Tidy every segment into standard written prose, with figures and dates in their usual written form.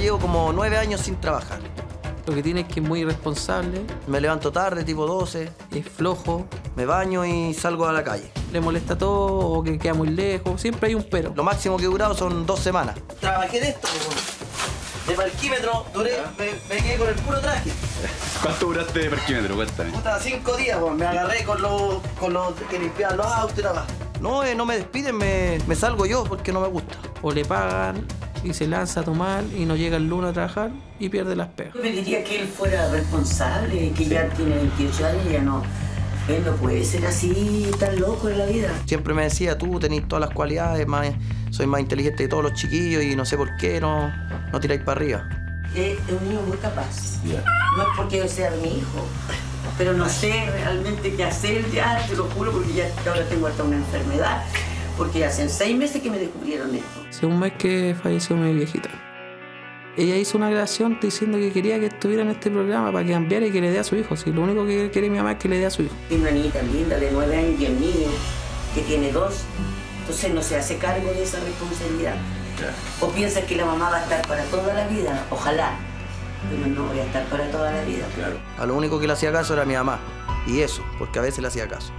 llevo como 9 años sin trabajar. Lo que tiene es que es muy irresponsable, Me levanto tarde, tipo 12, es flojo, me baño y salgo a la calle. le molesta todo o que queda muy lejos, siempre hay un pero. Lo máximo que he durado son 2 semanas. Trabajé de esto, de parquímetro, me quedé con el puro traje. ¿Cuánto duraste de parquímetro? Cuéntame. Puta, 5 días, me agarré con los que limpiaban los autos y nada. No me despiden, me salgo yo porque no me gusta. O le pagan y se lanza a tomar y no llega el lunes a trabajar y pierde las pegas. Yo me diría que él fuera responsable, que ya tiene 28 años y ya no. Él no puede ser así, tan loco en la vida. Siempre me decía, tú tenés todas las cualidades, soy más inteligente que todos los chiquillos y no sé por qué no tiráis para arriba. Es un niño muy capaz. No es porque yo sea mi hijo, pero no sé realmente qué hacer ya, te lo juro, porque ya ahora tengo hasta una enfermedad. Porque ya hacen 6 meses que me descubrieron esto. Hace un mes que falleció mi viejita. Ella hizo una grabación diciendo que quería que estuviera en este programa para que cambiara y que le dé a su hijo. Si lo único que quiere mi mamá es que le dé a su hijo. Tiene una niñita linda de 9 años y el niño que tiene 2. Entonces no se hace cargo de esa responsabilidad. O piensa que la mamá va a estar para toda la vida. Ojalá. Pero no voy a estar para toda la vida. Claro. A lo único que le hacía caso era mi mamá. Y eso, porque a veces le hacía caso.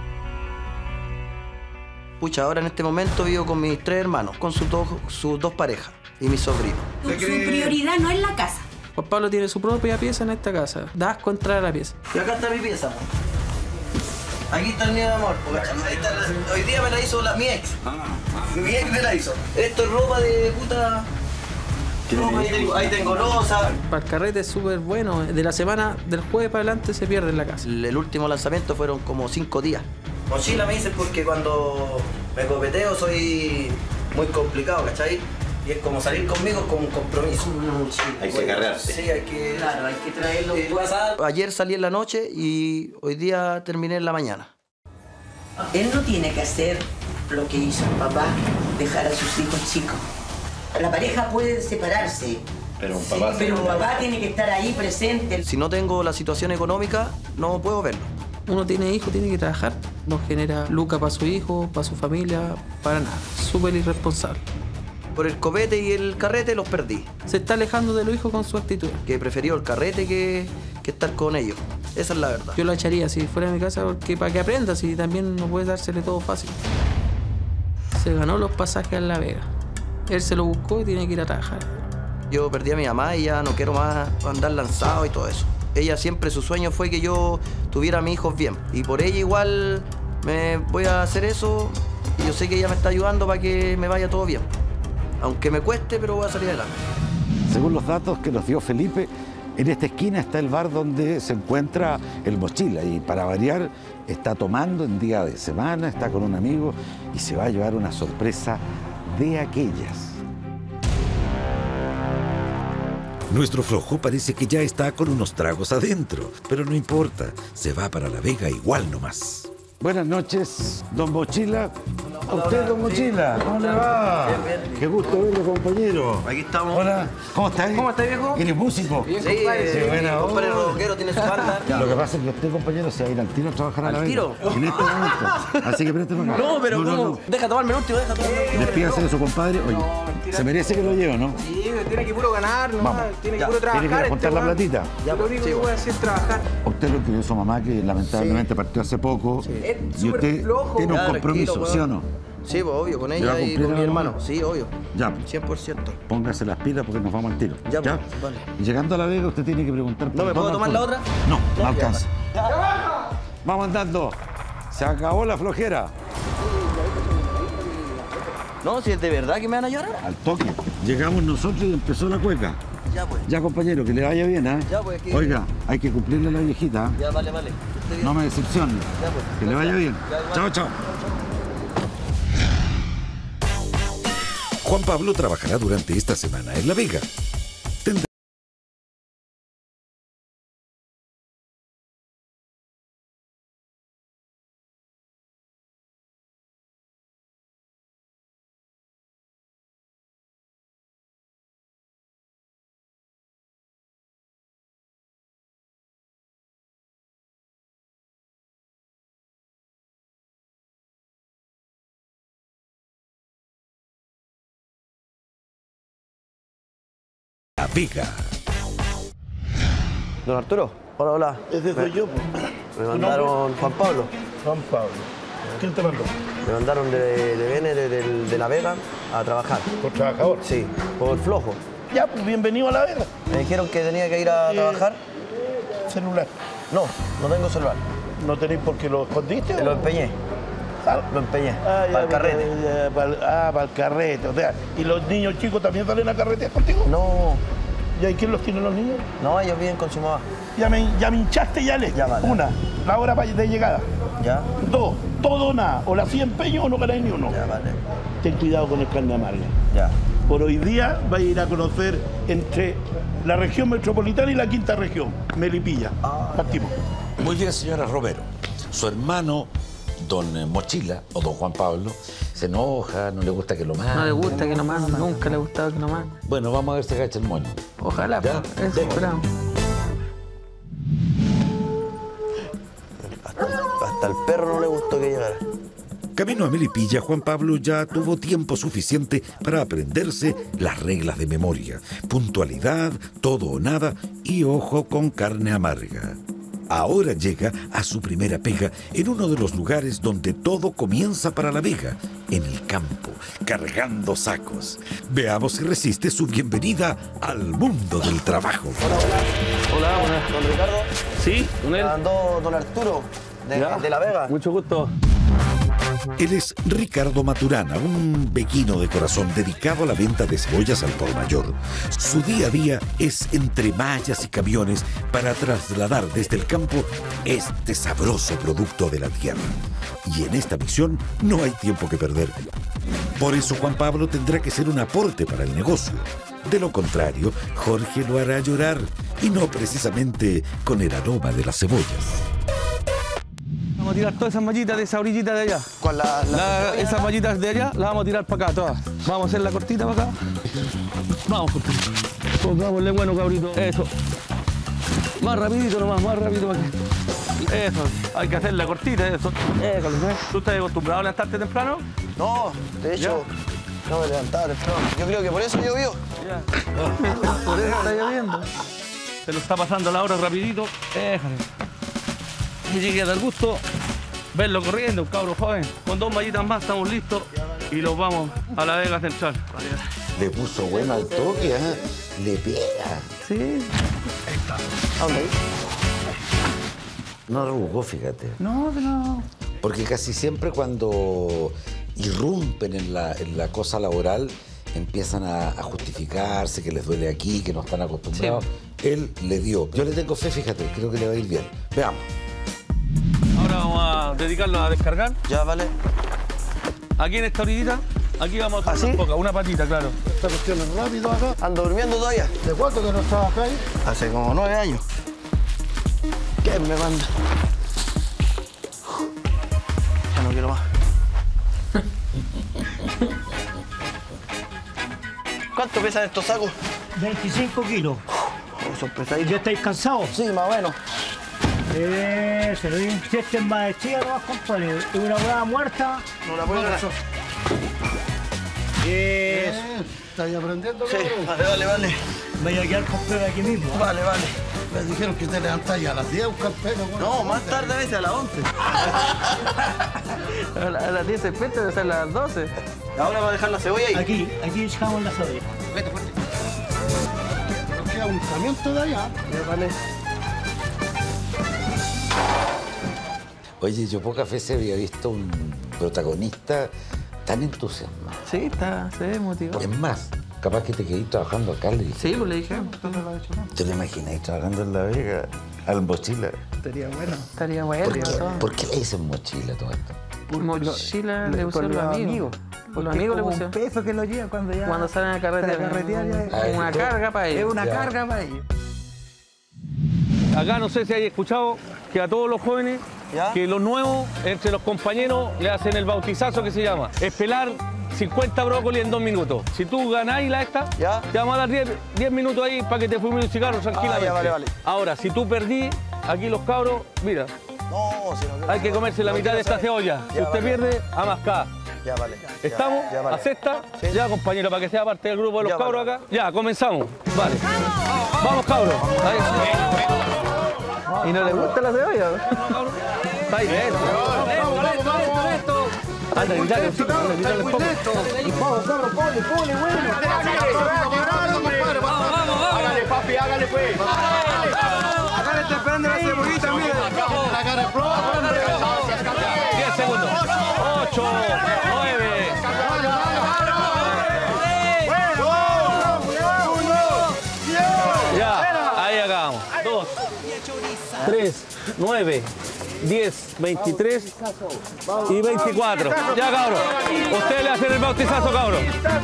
Pucha, ahora en este momento vivo con mis 3 hermanos, con sus dos parejas y mis sobrinos. Su prioridad no es la casa. Juan Pablo tiene su propia pieza en esta casa. Da asco entrar a la pieza. Y acá está mi pieza. Aquí está el nido de amor. Hoy día me la hizo mi ex. Mi ex me la hizo. Esto es ropa de puta. Ahí tengo losa. Para el carrete es súper bueno. De la semana, del jueves para adelante, se pierde en la casa. El último lanzamiento fueron como 5 días. Mochila me dicen porque cuando me copeteo soy muy complicado, ¿cachai? Y es como salir conmigo es como un compromiso. Hay que agarrarse. Sí, hay que... Claro, hay que traerlo. Ayer salí en la noche y hoy día terminé en la mañana. Él no tiene que hacer lo que hizo el papá, dejar a sus hijos chicos. La pareja puede separarse, Pero un papá, pero un papá tiene que estar ahí presente. Si no tengo la situación económica, no puedo verlo. Uno tiene hijos, tiene que trabajar. No genera lucas para su hijo, para su familia, para nada. Súper irresponsable. Por el copete y el carrete los perdí. Se está alejando de los hijos con su actitud. Que preferió el carrete que estar con ellos. Esa es la verdad. Yo lo echaría si fuera de mi casa porque para que aprenda, si también no puede dársele todo fácil. Se ganó los pasajes a La Vega. Él se lo buscó y tiene que ir a trabajar. Yo perdí a mi mamá y ya no quiero más andar lanzado y todo eso. Ella siempre, su sueño fue que yo tuviera a mis hijos bien. Y por ella igual me voy a hacer eso. Y yo sé que ella me está ayudando para que me vaya todo bien. Aunque me cueste, pero voy a salir adelante. Según los datos que nos dio Felipe, en esta esquina está el bar donde se encuentra el Mochila. Y para variar, está tomando en día de semana, está con un amigo y se va a llevar una sorpresa de aquellas. Nuestro flojo parece que ya está con unos tragos adentro, pero no importa, se va para La Vega igual nomás. Buenas noches, don Mochila. A usted, don Mochila. ¿Cómo le va? Bien. Qué gusto verlo, compañero. Aquí estamos. Hola. ¿Cómo estás? ¿Cómo estás, viejo? ¿Eres músico? Sí, buena compadre onda. rockero tiene su banda. Lo que pasa es que usted, compañero, se va a ir al tiro a trabajar a La ¿Al Vega. tiro? En este momento. Así que préstame acá. No, pero ¿cómo? Deja tomarme el último, deja tomarme el último. Despídase de su compadre. Oye, se merece que lo lleve, ¿no? Sí, tiene que puro ganar, ¿no? Vamos. Tiene que Ya. puro trabajar. Tiene que juntar la platita. Ya, Lo único sí, que puede hacer es trabajar. Usted lo crió su mamá, que lamentablemente partió hace poco. Es Y súper usted flojo. tiene un Ya, compromiso, tranquilo, ¿sí o weón. no? Sí, pues obvio, con ¿Le va ella a y cumplir con a mi la hermano. mamá? Sí, obvio. Ya, 100%. póngase las pilas porque nos vamos al tiro. Ya, pues, vale. Y llegando a La Vega, usted tiene que preguntar... ¿No me puedo tomar la otra? No, no Ya, alcanza. Vamos andando. Se acabó la flojera. No, si es de verdad que me van a llorar. Al toque. Llegamos nosotros y empezó la cueca. Ya, pues. Ya, compañero, que le vaya bien, ¿eh? Ya, pues, aquí. Oiga, hay que cumplirle a la viejita. Ya, vale, vale. Que esté bien. No me decepcione. Ya, pues. Que le vaya bien. Ya, igual. Chao, chao. Juan Pablo trabajará durante esta semana en La Vega. Vega. Don Arturo, hola, hola. Ese soy yo. Me mandaron Juan Pablo. Juan Pablo. ¿Quién te mandó? Me mandaron de La Vega a trabajar. ¿Por trabajador? Sí, por flojo. Ya, pues bienvenido a La Vega. Me dijeron que tenía que ir a trabajar. Celular. No, no tengo celular. ¿No tenéis porque lo escondiste? Lo empeñé. Lo empeñé. Para el carrete. Para el carrete. O sea, ¿y los niños chicos también salen a carretear contigo? No. ¿Y quién los tiene los niños? No, ellos viven con su mamá. Ya me hinchaste y Ale. Ya vale. Una, la hora de llegada. ¿Ya? Dos, todo o nada. O la 100 empeños o no ganáis ni uno. Ya, vale. Ten cuidado con el carne amarga. Ya. Por hoy día vais a ir a conocer entre la región metropolitana y la quinta región, Melipilla. Partimos. Muy bien, señora Romero. Su hermano, don Mochila, o don Juan Pablo, se enoja, no le gusta que lo manden. No le gusta que lo manden, nunca le ha gustado que lo manden. Bueno, vamos a ver si agacha el moño. Ojalá, ¿Ya? pues, eso esperamos. Hasta el perro no le gustó que llegara. Camino a Melipilla, Juan Pablo ya tuvo tiempo suficiente para aprenderse las reglas de memoria. Puntualidad, todo o nada y ojo con carne amarga. Ahora llega a su primera pega en uno de los lugares donde todo comienza para La Vega, en el campo, cargando sacos. Veamos si resiste su bienvenida al mundo del trabajo. Hola, buenas. Don Ricardo. Sí, con Me él. mandó don Arturo, de La Vega. Mucho gusto. Él es Ricardo Maturana, un bequino de corazón dedicado a la venta de cebollas al por mayor. Su día a día es entre mallas y camiones para trasladar desde el campo este sabroso producto de la tierra. Y en esta misión no hay tiempo que perder. Por eso Juan Pablo tendrá que ser un aporte para el negocio. De lo contrario, Jorge lo hará llorar, y no precisamente con el aroma de las cebollas. Vamos a tirar todas esas mallitas de esa orillita de allá. ¿Cuál Esas mallitas de allá las vamos a tirar para acá todas. Vamos a hacer la cortita para acá. Vamos, cortita. Pongámosle bueno, cabrito. Eso. Más rapidito nomás, más rápido para que... Eso, hay que hacer la cortita, eso. Eso, ¿tú estás acostumbrado a levantarte temprano? No, de hecho, no me levantaba temprano. Yo creo que por eso llovió. Ya. Por eso está lloviendo. Se lo está pasando la hora rapidito. Déjale. Y llegué a dar gusto verlo corriendo, un cabro joven. Con 2 mallitas más estamos listos y los vamos a La Vega Central. Le puso bueno al toque, ¿eh? Le pega. Sí. ¿A dónde? No arrugó, fíjate. No. Porque casi siempre cuando irrumpen en la cosa laboral empiezan a justificarse, que les duele aquí, que no están acostumbrados. Sí. Él le dio. Yo le tengo fe, fíjate, creo que le va a ir bien. Veamos. Ahora vamos a dedicarnos a descargar. Ya, vale. Aquí en esta orillita, aquí vamos a hacer una patita, claro. Esta cuestión es rápido acá. Ando durmiendo todavía. ¿De cuánto que no estabas acá ahí? Hace como 9 años. ¿Qué me manda? Ya no quiero más. ¿Cuánto pesan estos sacos? 25 kilos. Son pesaditos. ¿Ya estáis cansados? Sí, más o menos. Eso, si este es maestría, no vas, compadre. Y una hueá muerta. No la puedo ganar. ¿Estás aprendiendo? Sí, vale. Vaya a quedar con pega aquí mismo. Vale. Me dijeron que te levantáis a las 10 a buscar pelo. No, más tarde a veces, a las 11. A las 10 se pete, o sea, a las 12. Ahora va a dejar la cebolla ahí. Aquí dejamos la cebolla. Fuerte. Nos queda un camión todavía. Vale. Oye, yo pocas veces había visto un protagonista tan entusiasmado. Sí, se ve motivado. Es más, capaz que te quedís trabajando acá, le dije. Sí, pues le dije. ¿Te lo imagináis trabajando en La Vega, al Mochila? Estaría bueno. ¿Por qué le dicen Mochila todo esto? Mochila le pusieron los amigos. Por los amigos le pusieron. Un peso que lo lleva cuando Salen a carretear. ya Es una carga para ellos. Es una carga para ellos. Acá no sé si hay escuchado que a todos los jóvenes, que los nuevos, entre los compañeros, le hacen el bautizazo que se llama. Es pelar 50 brócoli en 2 minutos. Si tú ganáis te vamos a dar 10 minutos ahí para que te fumes un cigarro tranquilamente. Vale. Ahora, si tú perdís, aquí los cabros, mira, No, si no hay que comerse la mitad de esta cebolla. Si usted pierde, a mascar. Ya, vale. ¿Estamos? Ya, vale. ¿Acepta? Sí. Ya, compañero, para que sea parte del grupo de los Ya, cabros vale. acá. Ya, comenzamos. Vale. Vamos, cabros. Ahí. ¿Y no le gusta la cebolla? Está ahí, lento. Anda, gritale, chico, anda, gritale un poco. Vamos, cabrón, ponle, bueno. Hágale, papi, hágale, pues. Acá le está esperando la cebollita, mire. La cara de plomo, hombre. 10 segundos. 8, 9. Ya, ahí acabamos. 2, 3, 9, 10, 23 y 24. Ya, cabros. Ustedes le hacen el bautizazo, cabros.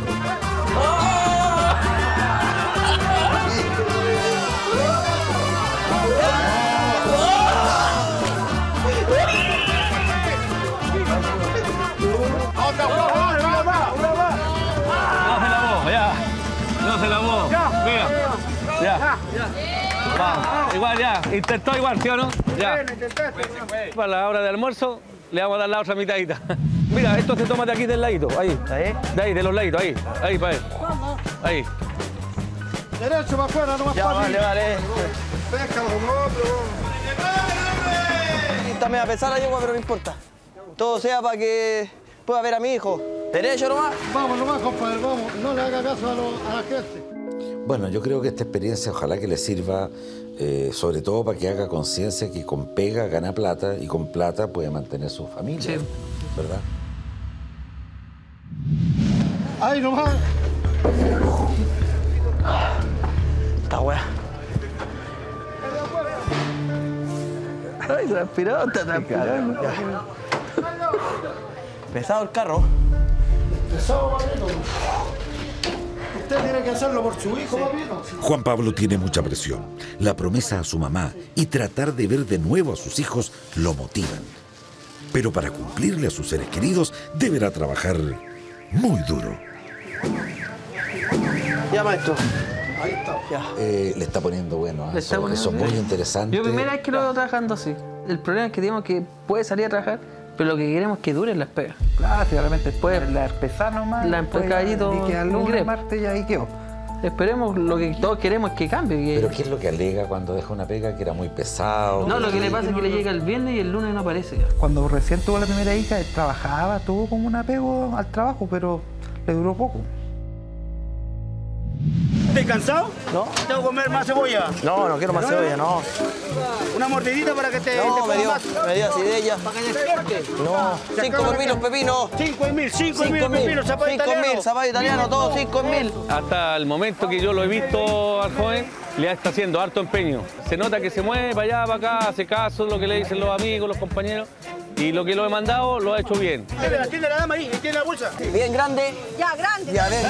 No se lavó. Mira. Ya. Vamos. Igual ya. Intentó igual, ¿sí o no? Ya. Para la hora de almuerzo le vamos a dar la otra mitadita. Mira, esto se toma de aquí del ladito. Ahí. De ahí, de los laditos. Ahí. Ahí, para él. Ahí. Derecho para afuera, no más Ya, fácil. vale. Pesca los otros. Está media pesada la yegua, pero no importa. Todo sea para que pueda ver a mi hijo. Derecho nomás. Vamos nomás, compadre, vamos. No le haga caso a la gente. Bueno, yo creo que esta experiencia ojalá que le sirva sobre todo para que haga conciencia que con pega gana plata y con plata puede mantener su familia, Sí. ¿verdad? Ahí nomás. Esta weá. Ay, transpirado, está transpirando. Pesado el carro. Pesado, papito. Usted tiene que hacerlo por su hijo, papito. Juan Pablo tiene mucha presión. La promesa a su mamá y tratar de ver de nuevo a sus hijos lo motivan. Pero para cumplirle a sus seres queridos deberá trabajar muy duro. Ya, maestro. Ahí está. Ya. Le está poniendo bueno, Le está poniendo eso es muy bien. interesante. Yo primera vez que lo veo trabajando así. El problema es que digamos que puede salir a trabajar, pero lo que queremos es que duren las pegas. Claro, si realmente después la empezar nomás. La después empecadito, y que al lunes, ingreso. martes y ahí quedó. Esperemos, lo que todos queremos es que cambie. Pero ¿qué es lo que alega cuando deja una pega? Que era muy pesado. No, lo que le pasa es que le llega el viernes y el lunes no aparece. Cuando recién tuvo la primera hija, él trabajaba, tuvo como un apego al trabajo, pero le duró poco. ¿Estás cansado? ¿No? ¿Tengo que comer más cebolla? No, no quiero más cebolla, no. ¿Una mordidita para que te No, me dio acidez. ¿Para que despierte? No, 5 por mil los pepinos. 5.000 pepinos, zapato 5 italiano. mil, zapato italiano, todo 5 mil. Hasta el momento que yo lo he visto al joven, le está haciendo harto empeño. Se nota que se mueve para allá, para acá, hace caso lo que le dicen los amigos, los compañeros. Y lo que lo he mandado lo ha hecho bien. Tiene la dama ahí, tiene la bolsa. Bien grande. Ya, grande. Ya, venga.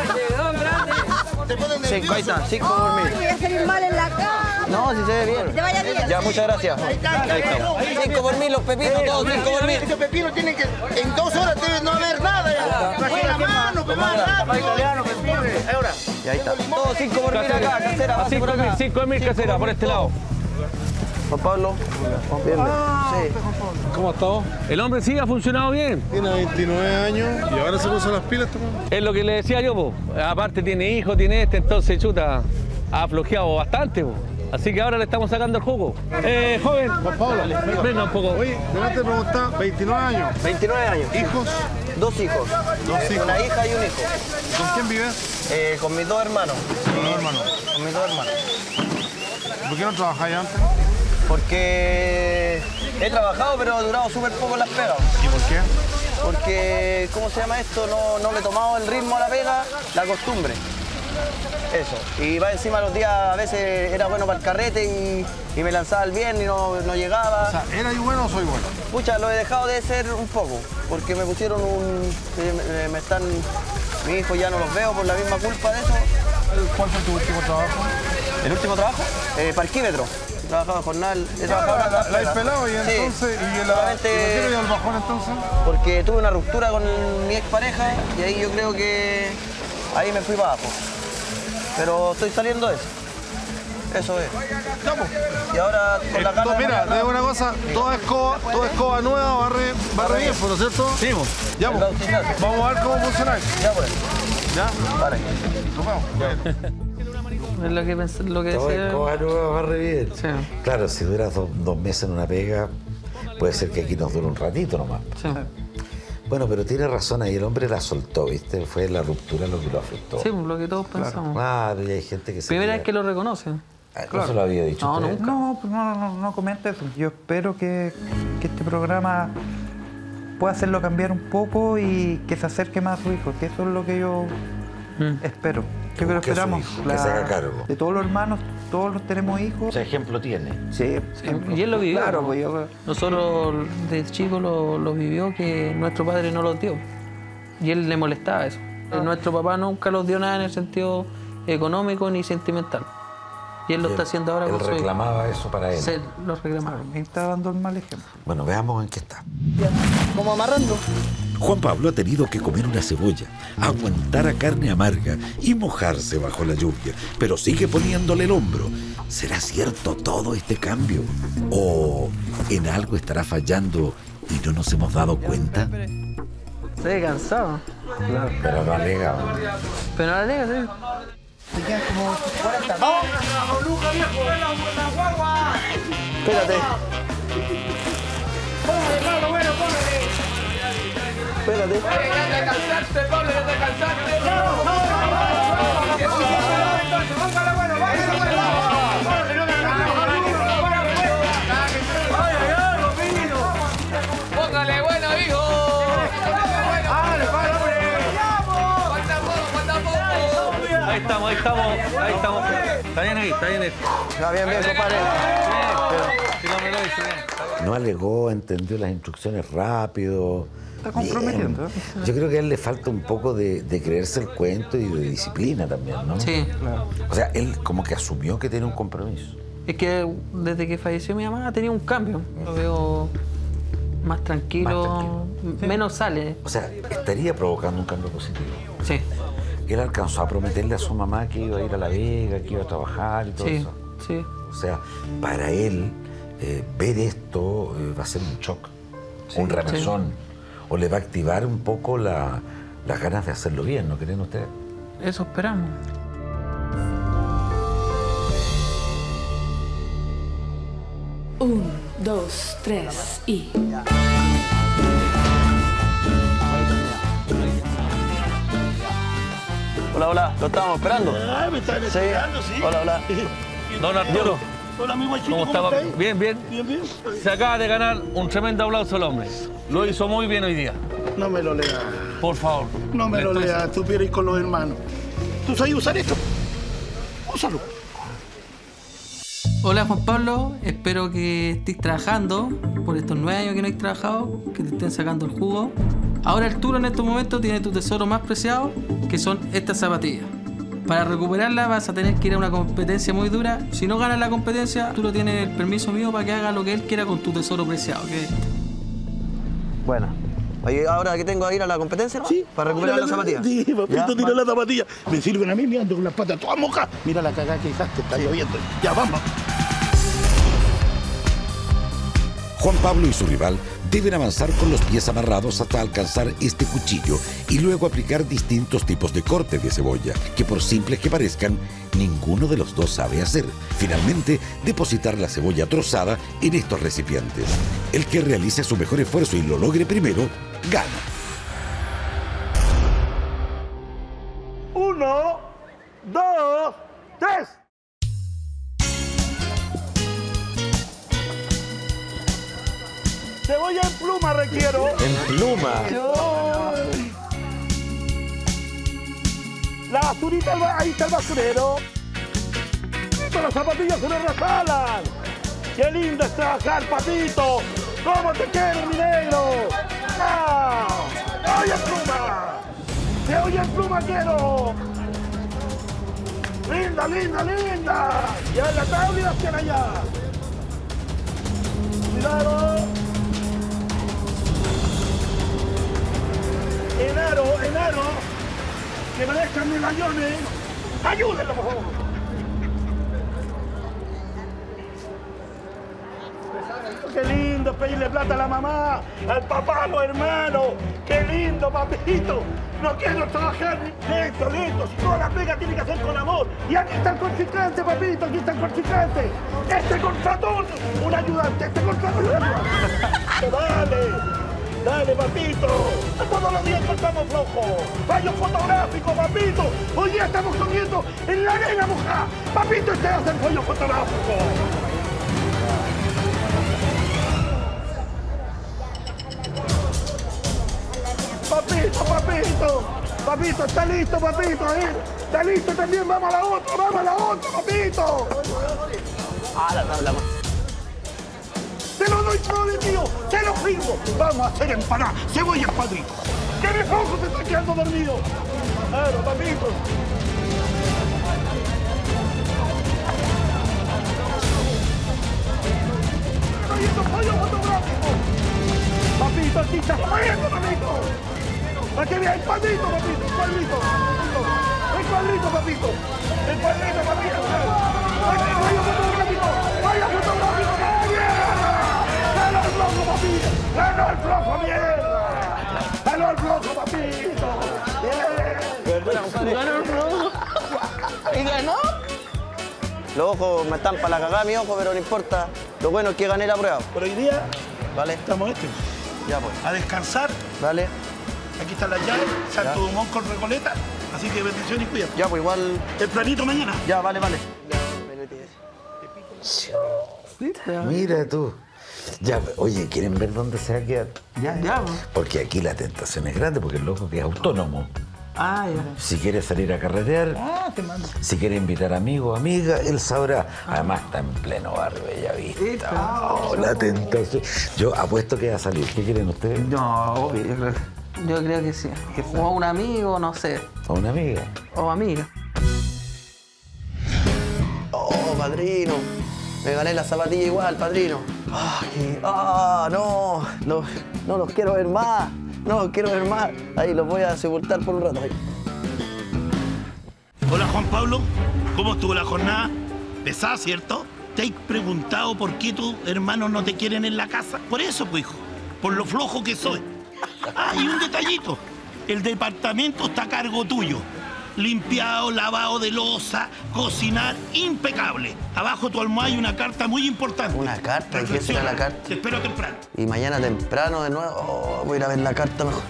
Te ponen 5, ahí está, 5 por mil. Voy a salir mal en la cama. No, si se ve bien. Que te vaya bien. Ya, muchas gracias. Ahí está. 5 por mil los pepinos, todos 5 por mil. Ese pepino tiene que, en 2 horas debe no haber nada ya. Traje la mano, pero más rápido. Italiano, pepino. Ahora. Y ahí está. Todos 5 por mil acá, casera, pase por acá. 5.000 casera, por este lado. Juan Pablo. Bien, sí. ¿Cómo ha estado? El hombre sí ha funcionado bien. Tiene 29 años y ahora se puso las pilas. Es lo que le decía yo, po. Aparte tiene hijos, tiene entonces chuta, ha flojeado bastante, po. Así que ahora le estamos sacando el jugo. Joven, Juan Pablo, venga un poco. Oye, delante de preguntar, 29 años. 29 años. ¿Hijos? 2 hijos. Dos hijos. Una hija y un hijo. ¿Con quién vives? Con mis 2 hermanos. Con los hermanos. Con mis 2 hermanos. ¿Por qué no trabajáis antes? Porque he trabajado, pero he durado súper poco en las pegas. ¿Y por qué? Porque, ¿cómo se llama esto? No le he tomado el ritmo a la pega, la costumbre. Eso. Y va encima los días, a veces era bueno para el carrete y me lanzaba el viernes y no llegaba. O sea, ¿era yo bueno o soy bueno? Pucha, lo he dejado de ser un poco, porque me pusieron me están... Mis hijos ya no los veo por la misma culpa de eso. ¿Cuál fue tu último trabajo? ¿El último trabajo? Parquímetro. He trabajado en jornal, he trabajado La he pelado y Sí. entonces... ¿Y por Solamente- qué no dio el bajón entonces? Porque tuve una ruptura con mi expareja y ahí yo creo que ahí me fui para abajo. Pero estoy saliendo de eso. Eso es. Y ahora con la gana. Mira, te digo una cosa, toda escoba nueva barre bien, ¿no es cierto? Sí, ya, pues. Vamos a ver cómo funciona. Ya, pues. ¿Ya? Vale. Nos vemos. Es lo que pensé, lo que Toda decía. escoba nueva barre bien. Sí. Claro, si duras 2 meses en una pega, puede ser que aquí nos dure un ratito nomás. Sí. Bueno, pero tiene razón ahí, el hombre la soltó, ¿viste? Fue la ruptura lo que lo afectó. Sí, lo que todos pensamos. Claro, y hay gente que se... Primera vez que lo reconocen. ¿No se lo había dicho No, usted? nunca. No, pues no comenta eso. Yo espero que este programa pueda hacerlo cambiar un poco y que se acerque más a su hijo, que eso es lo que yo espero. Yo creo que esperamos. Que se haga cargo. De todos los hermanos, todos tenemos hijos. ¿Qué ejemplo tiene? Sí, Y él lo vivió. Claro, pues yo... Nosotros de chico lo vivió que nuestro padre no los dio. Y él le molestaba eso. Nuestro papá nunca los dio nada en el sentido económico ni sentimental. Y él lo está haciendo ahora Él con su hijo. reclamaba eso para él. Sí, lo reclamaba. Me está dando el mal ejemplo. Bueno, veamos en qué está. Como amarrando. Juan Pablo ha tenido que comer una cebolla, aguantar a carne amarga y mojarse bajo la lluvia, pero sigue poniéndole el hombro. ¿Será cierto todo este cambio? ¿O en algo estará fallando y no nos hemos dado cuenta? Sí, cansado. Claro, pero no alega. Pero no alega, sí. Se quedan como 40. ¡Vamos! Espérate. Espérate. Póngale bueno, hijo. Ahí estamos. Está bien ahí. Está bien, compadre. No alegó, entendió las instrucciones rápido. Está comprometiendo. Bien. Yo creo que a él le falta un poco de creerse el cuento y de disciplina también, ¿no? Sí. Claro. O sea, él como que asumió que tiene un compromiso. Es que desde que falleció mi mamá ha tenido un cambio. Lo veo más tranquilo, menos sale. O sea, estaría provocando un cambio positivo. Sí. Él alcanzó a prometerle a su mamá que iba a ir a La Vega, que iba a trabajar y todo Sí, eso. sí. O sea, para él, ver esto va a ser un shock, un remesón, o le va a activar un poco las ganas de hacerlo bien, ¿no creen ustedes? Eso esperamos. Un, dos, tres y... Hola, lo estábamos esperando. Ah, me están esperando, sí. Hola. Don Arturo, Hola, mi guachito, ¿cómo estaba? estáis? Bien. Bien. Se acaba de ganar un tremendo aplauso el hombre. Lo hizo muy bien hoy día. No me lo leas. Por favor. No me lo leas. Tú quieres ir con los hermanos. ¿Tú sabes usar esto? Úsalo. Hola Juan Pablo, espero que estés trabajando por estos 9 años que no has trabajado, que te estén sacando el jugo. Ahora Arturo en estos momentos tiene tu tesoro más preciado, que son estas zapatillas. Para recuperarla vas a tener que ir a una competencia muy dura. Si no ganas la competencia, Arturo tiene el permiso mío para que haga lo que él quiera con tu tesoro preciado, que es este. Bueno. Oye, ahora que tengo que ir a la competencia, ¿no? Sí. Para recuperar la zapatilla. Sí, papito, Ya, tira va. la zapatilla. Me sirven a mí, me ando con las patas todas mojas. Mira la cagada que dejaste, está lloviendo. Ya, vamos. Juan Pablo y su rival deben avanzar con los pies amarrados hasta alcanzar este cuchillo y luego aplicar distintos tipos de corte de cebolla, que por simples que parezcan, ninguno de los dos sabe hacer. Finalmente, depositar la cebolla trozada en estos recipientes. El que realice su mejor esfuerzo y lo logre primero, gana. 1, 2, 3. Cebolla en pluma requiero. En pluma. La basurita, ahí está el basurero. Pero las zapatillas se me resalan. Qué lindo es trabajar, papito. ¿Cómo te quiero, mi negro? ¡Ah! ¡Cebolla en pluma! ¡Cebolla en pluma quiero! ¡Linda, linda, linda! ¡Ya en la tabla hacia allá! ¡Cuidado! Enaro, que me dejan mis rayones. ¡Ayúdenlo, por favor! qué lindo es pedirle plata a la mamá, al papá, a los hermanos. Qué lindo, papito. No quiero trabajar. Listo, listo. Si toda la pega tiene que ser con amor. Y aquí está el contrincante, papito. Aquí está el contrincante. Este contratón, un ayudante. Este contratón, un ayudante. Dale. Dale, papito. Todos los días encontramos flojo. Fallo fotográfico, papito. Hoy día estamos comiendo en la arena mojada. Papito, este hace el fallo fotográfico. Papito, papito. Papito, está listo, papito. Está listo también. Vamos a la otra, papito. Ah, la tabla más. ¡Se lo doy prometido! ¡Se lo firmo! Vamos a hacer empanadas, cebolla empadrito. ¡Que mi ojo se está quedando dormido! ¡Claro, papito! ¡Estoy yendo pollo fotográfico! ¡Papito, aquí está fallando, papito! ¡Para que vea el cuadrito, papito! ¡El cuadrito! ¡El cuadrito, papito! ¡El cuadrito, papito! ¡Vaya fotográfico! ¡Vaya fotográfico! ¡Ganó el flojo, papito! ¡Ganó el flojo, mierda! ¡Ganó el flojo, papito! ¡Bien! ¿Ganó el flojo? ¿Y ganó? Los ojos me están para la cagada, mi ojo, pero no importa. Lo bueno es que gané la prueba. Por hoy día, vale, estamos Ya pues. a descansar. Vale. Aquí están las llaves, Santo Dumont con Recoleta. Así que bendición y cuidado. Ya, pues igual. Tempranito mañana. Ya, vale. Mira tú. Ya, oye, ¿quieren ver dónde se va a quedar? Ya. Porque aquí la tentación es grande, porque el loco que es autónomo. Ah, ya. Si quiere salir a carretear, te mando. si quiere invitar amigos, amigas, él sabrá. Además está en pleno barrio Bellavista. Oh, la tentación. Yo apuesto que va a salir. ¿Qué quieren ustedes? No, obvio. Yo creo que sí. O a un amigo, no sé. ¿A una amiga? O amiga. Oh, padrino. Me gané la zapatilla igual, padrino. Ay, no los quiero ver más. No los quiero ver más. Ahí los voy a sepultar por un rato. Ahí. Hola, Juan Pablo. ¿Cómo estuvo la jornada? Pesada, ¿cierto? ¿Te has preguntado por qué tus hermanos no te quieren en la casa? Por eso, pues, hijo. Por lo flojo que soy. Ah, y un detallito. El departamento está a cargo tuyo. Limpiado, lavado de loza, cocinar, impecable. Abajo de tu almohada hay una carta muy importante. ¿Una carta? ¿Y qué será la carta? Te espero temprano. Y mañana temprano de nuevo. Oh, voy a ir a ver la carta mejor.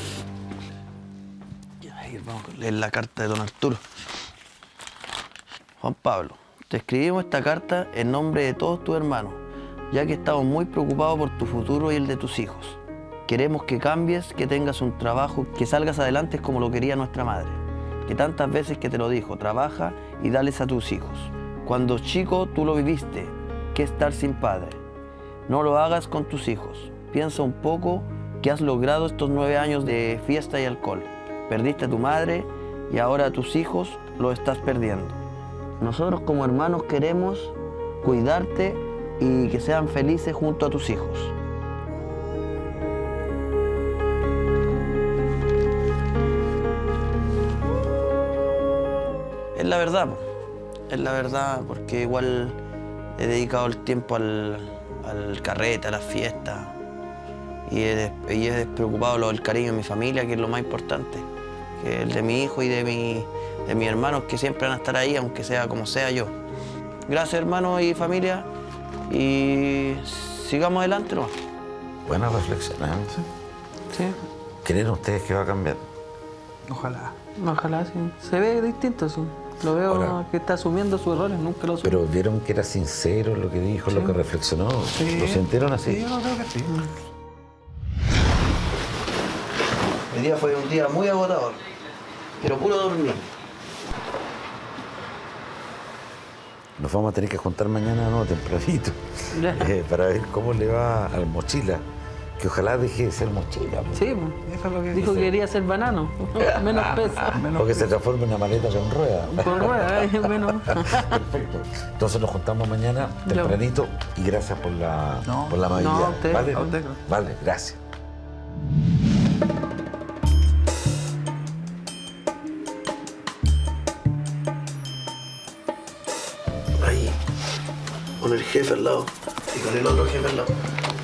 Vamos a leer la carta de don Arturo. Juan Pablo, te escribimos esta carta en nombre de todos tus hermanos, ya que estamos muy preocupados por tu futuro y el de tus hijos. Queremos que cambies, que tengas un trabajo, que salgas adelante como lo quería nuestra madre, que tantas veces que te lo dijo, trabaja y dales a tus hijos. Cuando chico tú lo viviste, que estar sin padre. No lo hagas con tus hijos. Piensa un poco que has logrado estos 9 años de fiesta y alcohol. Perdiste a tu madre y ahora a tus hijos lo estás perdiendo. Nosotros como hermanos queremos cuidarte y que sean felices junto a tus hijos. Es la verdad, es la verdad, porque igual he dedicado el tiempo al carrete, a las fiestas, y he despreocupado el cariño de mi familia, que es lo más importante, que es el de mi hijo y de mis hermanos, que siempre van a estar ahí, aunque sea como sea yo. Gracias, hermanos y familia, y sigamos adelante, ¿no? Buena reflexión, ¿eh? Sí. ¿Creen ustedes que va a cambiar? Ojalá. Ojalá, sí. Se ve distinto, sí. Lo veo ahora, que está asumiendo sus errores, nunca lo asumió. Pero vieron que era sincero lo que dijo, sí, lo que reflexionó. Sí. ¿Lo sintieron así? Sí, yo creo que sí. El día fue un día muy agotador, pero puro dormir. Nos vamos a tener que juntar mañana, no, tempranito, para ver cómo le va al mochila. Que ojalá deje de ser mochila. Sí, eso es lo que dijo que quería ser banano, menos peso. O que se transforme en una maleta con ruedas. Con ruedas, menos. Perfecto. Entonces nos juntamos mañana tempranito y gracias por la amabilidad. No, usted, ¿vale? usted. Vale, gracias. Ahí, con el jefe al lado. Y con el otro jefe al lado.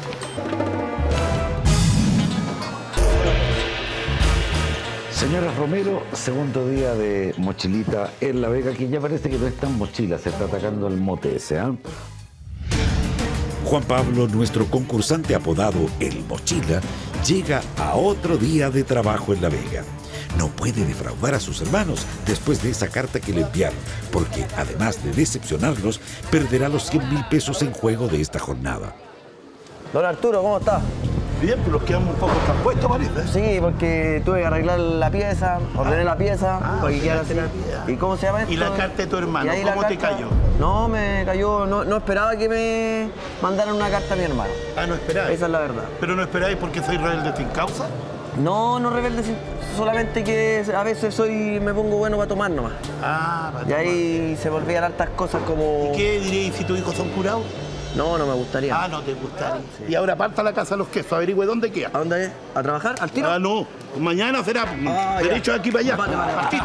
Señora Romero, segundo día de mochilita en La Vega, que ya parece que no es tan mochila, se está atacando el mote ese, ¿ah? Juan Pablo, nuestro concursante apodado El Mochila, llega a otro día de trabajo en La Vega. No puede defraudar a sus hermanos después de esa carta que le enviaron, porque además de decepcionarlos, perderá los 100.000 pesos en juego de esta jornada. Don Arturo, ¿cómo está? Bien, pero los quedamos un poco expuestos, parece. Sí, porque tuve que arreglar la pieza, ordené la pieza. Porque quedara así. ¿Y cómo se llama esto? ¿Y la carta de tu hermano? ¿Y ¿Cómo te cayó? No, me cayó, no esperaba que me mandaran una carta a mi hermano. Ah, no esperáis. Esa es la verdad. ¿Pero no esperáis porque soy rebelde sin causa? No, no rebelde, solamente que a veces me pongo bueno para tomar nomás. Ah, para Y ahí se volvían hartas cosas como... ¿Y qué diréis si tus hijos son curados? No, no me gustaría. Ah, no te gustaría. Sí. Y ahora parta a la casa de los quesos, averigüe dónde queda. ¿A dónde es? ¿A trabajar? ¿Al tiro? Ah, no. Mañana será derecho de aquí para allá. Vale. Partiste.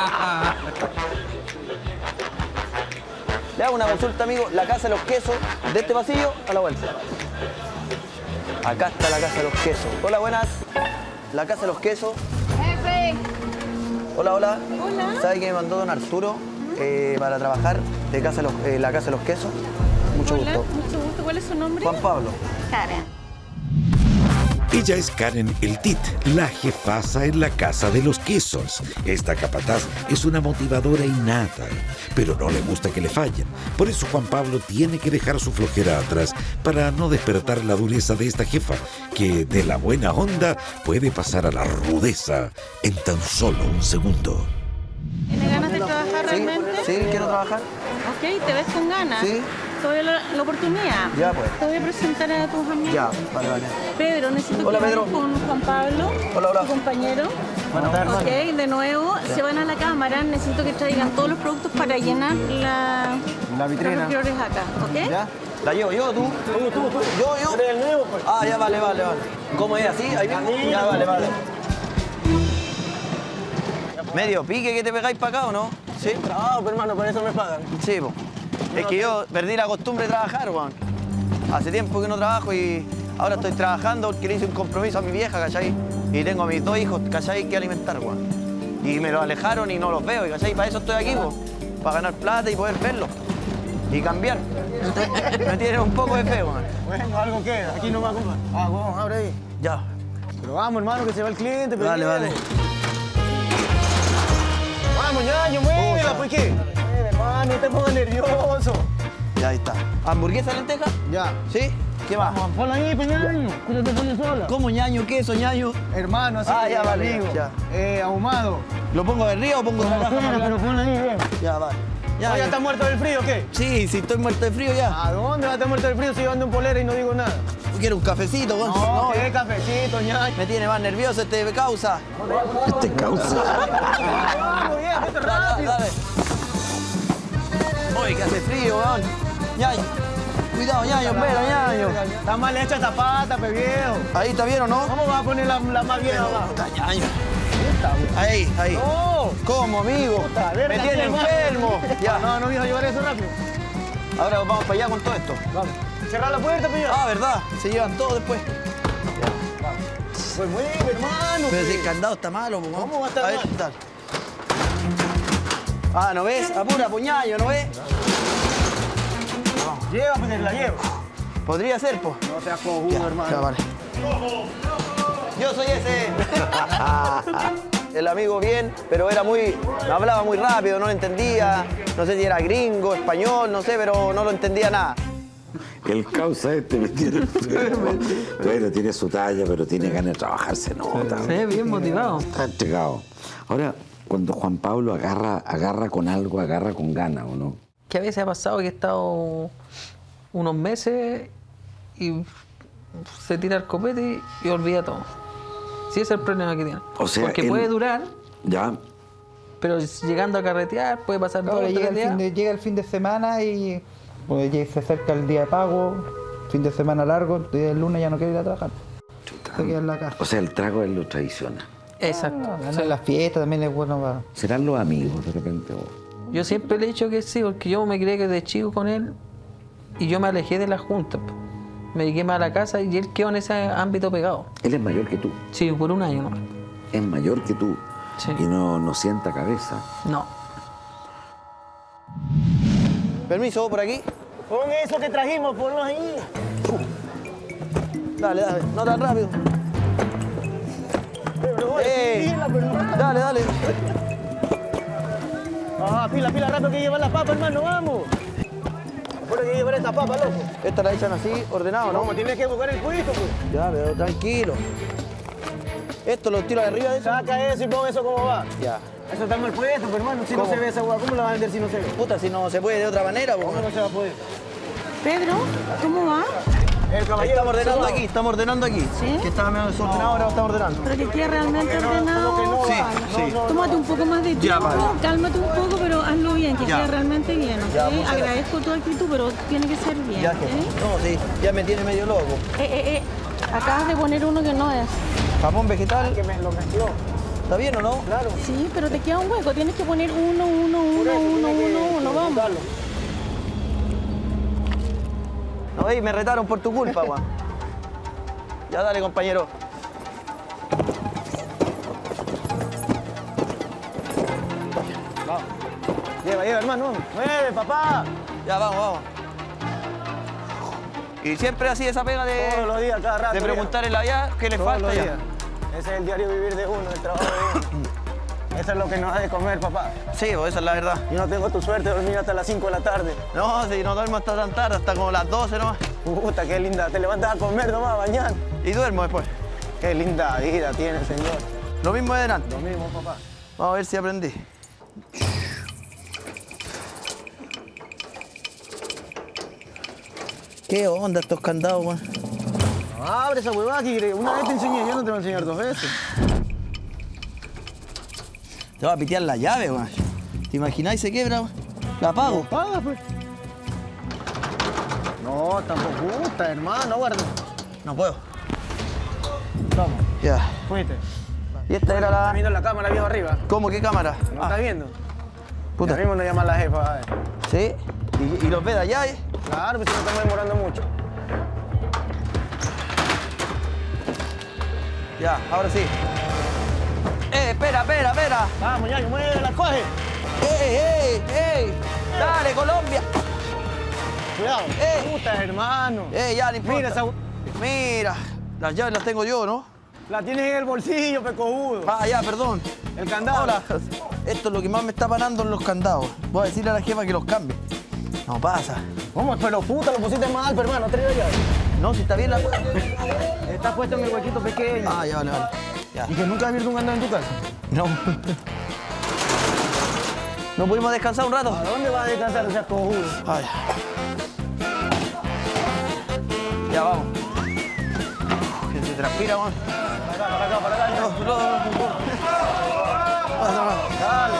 Le hago una consulta, amigo. La casa de los quesos, de este pasillo a la vuelta. Acá está la casa de los quesos. Hola, buenas. La casa de los quesos. Jefe. Hola. Hola. ¿Sabe que me mandó don Arturo para trabajar de la casa de los quesos? Mucho Hola, gusto. mucho gusto. ¿Cuál es su nombre? Juan Pablo. Karen. Ella es Karen el Tit, la jefaza en la casa de los quesos. Esta capataz es una motivadora innata, pero no le gusta que le fallen. Por eso Juan Pablo tiene que dejar su flojera atrás para no despertar la dureza de esta jefa, que de la buena onda puede pasar a la rudeza en tan solo un segundo. ¿Tienes ganas de trabajar realmente? Sí, quiero trabajar. Ok, ¿te ves con ganas? Sí. Te doy la oportunidad. Ya, pues. Te voy a presentar a tus amigos. Ya, vale. Pedro, necesito Hola, que Pedro. vayas con Juan Pablo, Hola. tu compañero. Buenas tardes. Ok, de nuevo, se van a la cámara. Necesito que traigan todos los productos para llenar la vitrina. Los refrigeradores acá, ¿ok? ¿Ya? ¿La llevo yo, tú? Tú. Yo. ¿Eres el nuevo, pues? Ah, ya, vale. ¿Cómo es? ¿Así? ¿Ahí mismo? Ya, vale. ¿Medio pique que te pegáis para acá o no? Sí. Trabajo, pero hermano, por eso me pagan. Sí, pues. Es que yo perdí la costumbre de trabajar, weón. Hace tiempo que no trabajo y ahora estoy trabajando porque le hice un compromiso a mi vieja, ¿cachai? Y tengo a mis 2 hijos, ¿cachai? Que alimentar, weón. Y me los alejaron y no los veo, ¿cachai? Para eso estoy aquí, pues. Para ganar plata y poder verlos. Y cambiar. Me tienen un poco de fe, weón. Bueno, algo queda. Aquí no va a comprar. Ah, bueno, abre ahí. Ya. Pero vamos, hermano, que se va el cliente. Pero Vale. Vamos, ñaño, muévela, pues, ¿qué? Hermano, no te pongas nervioso. Ya, ahí está. ¿Hamburguesa, lenteja? Ya. ¿Sí? ¿Qué más? Vamos, ponla ahí, pues, ñaño. Que no te pones sola. ¿Cómo ñaño? ¿Queso, ñaño? Hermano, así Ah, ya, vale, amigo. ya. Ahumado. ¿Lo pongo de río o pongo de la caja? Pero ponla ahí, bien. Ya, vale. ¿Ya estás muerto del frío o qué? Sí, estoy muerto de frío ya. ¿A dónde vas a estar muerto del frío si yo ando en polera y no digo nada? ¿Quiero un cafecito, Gonzo? No, ¿qué cafecito, ñaño? Me tiene más nervioso este causa. Vamos, bien, vete rápido. Dale. Oye, que hace frío, weón. Ñaño. Cuidado, ñaño, espera, ñaño. Está mal hecha esta pata, pe viejo. Ahí está bien o no? ¿Cómo vas a poner la más bien abajo? Puta, ñaño. Ahí. No. ¿Cómo, amigo? Puta, Me tiene enfermo. Ya. No, viejo, llevar eso rápido. Ahora vamos para allá con todo esto. Vamos. Cerrar la puerta, pillo. Ah, ¿verdad? Se llevan todo después. Pues mueve, hermano. Pero si el candado está malo, pues. ¿Cómo va a estar mal? Tal. Ah, ¿no ves? Apura, puñaño, ¿no ves? Lleva, pues la llevo. Podría ser, pues. No seas cojudo, hermano. Ya, vale. Yo soy ese. El amigo bien, pero hablaba muy rápido, no lo entendía. No sé si era gringo, español, no sé, pero no lo entendía nada. El causa me tiene... Bueno, tiene su talla, pero tiene ganas de trabajar, se nota. Sí, bien motivado. Está entregado. Ahora, cuando Juan Pablo agarra con algo, agarra con ganas, ¿o no? Que a veces ha pasado que he estado unos meses y se tira el copete y olvida todo. Sí, ese es el problema que tiene. O sea, porque puede durar, ya, pero llegando a carretear puede pasar todo Ahora el día. llega el fin de semana y pues, se acerca el día de pago, fin de semana largo, el lunes ya no quiere ir a trabajar. Se queda en la casa. o sea, el trago es lo traiciona. Exacto. En las fiestas también es bueno para... ¿Serán los amigos de repente? Yo siempre le he dicho que sí, porque yo me crié que de chico con él y yo me alejé de la junta. Me dediqué más a la casa y él quedó en ese ámbito pegado. Él es mayor que tú. Sí, por un año, ¿no? Es mayor que tú. Sí. Y no sienta cabeza. No. Permiso, por aquí. Pon eso que trajimos, ponlo ahí. Dale, no tan rápido. Dale, dale. Ah, pila, rápido que llevar la papa, hermano, vamos. Ahora que llevar esta papa, loco. Esta la echan así, ordenado, ¿no? ¿Cómo? Tienes que buscar el puesto, pues. Ya, pero tranquilo. Esto lo tiro de arriba de eso. Saca eso y pon eso como va. Ya. Eso está mal puesto, pues, hermano. Si ¿Cómo? no se ve esa hueá, ¿cómo la vas a vender si no se ve? Puta, si no se puede de otra manera, pues. ¿Cómo no se va a poder? Pedro, ¿cómo va? El caballero. Estamos ordenando aquí. ¿Sí? Que estaba medio desordenado, ahora lo estamos ordenando. Pero que quede realmente ordenado. Sí. Tómate un poco más de tiempo, cálmate un poco, pero hazlo bien, que quede realmente bien, ¿ok? Ya, muchas Agradezco tu actitud, pero tiene que ser bien, Ya, ¿ok? no, sí, ya me tiene medio loco. Acabas de poner uno que no es. Jamón vegetal. Que me lo mezcló. ¿Está bien o no? Claro. Sí, pero te queda un hueco, tienes que poner uno, vamos. No, me retaron por tu culpa, Juan. Ya dale, compañero. Vamos. Lleva, hermano. Mueve, papá. Ya, vamos. Y siempre así esa pega de... Todos los días, cada rato. De preguntar en la vida qué le Todos falta los ya. días. Ese es el diario vivir de uno, el trabajo de uno. Eso es lo que nos da de comer, papá. Sí, pues esa es la verdad. Yo no tengo tu suerte de dormir hasta las 5 de la tarde. No, si no duermo hasta tan tarde, hasta como las 12 nomás. Puta, qué linda. Te levantas a comer nomás, a bañar. Y duermo después. Qué linda vida tiene, señor. Lo mismo de delante. Lo mismo, papá. Vamos a ver si aprendí. ¿Qué onda estos candados, man? Abre esa huevada, que una vez te enseñé, yo no te voy a enseñar 2 veces. Te va a pitear la llave, man. ¿Te imagináis se quiebra? ¿La apago? Paga, pues. No, tampoco gusta, hermano, guarda. No puedo. Vamos. Ya. Fuiste. Y esta era la... Está viendo la cámara viejo arriba. ¿Cómo? ¿Qué cámara? ¿No está viendo? Puta. Ya mismo nos llama la jefa, a ver. ¿Sí? ¿Y los ve de allá, Claro, pues si no estamos demorando mucho. Ya, ahora sí. Espera. Vamos, ya, mueve la coge. ¡Ey! ¡Dale, Colombia! Cuidado. Puta, hermano. Ya, no importa. Mira esa... Mira, las llaves las tengo yo, ¿no? La tienes en el bolsillo, pecojudo. Ah, ya, perdón. El candado. Ahora, esto es lo que más me está parando en los candados. Voy a decirle a la jefa que los cambie. No pasa. ¿Cómo? Pero puta, lo pusiste mal, hermano. Trae la llave. No, si está bien la... Está puesto en el huequito pequeño. Ah, ya, vale. Ya. ¿Y que nunca has abierto un candado en tu casa? No. ¿No pudimos descansar un rato? ¿A dónde vas a descansar, ese cojudo? Ay. Ya, vamos. Que se transpira, man. Para acá. No. Dale.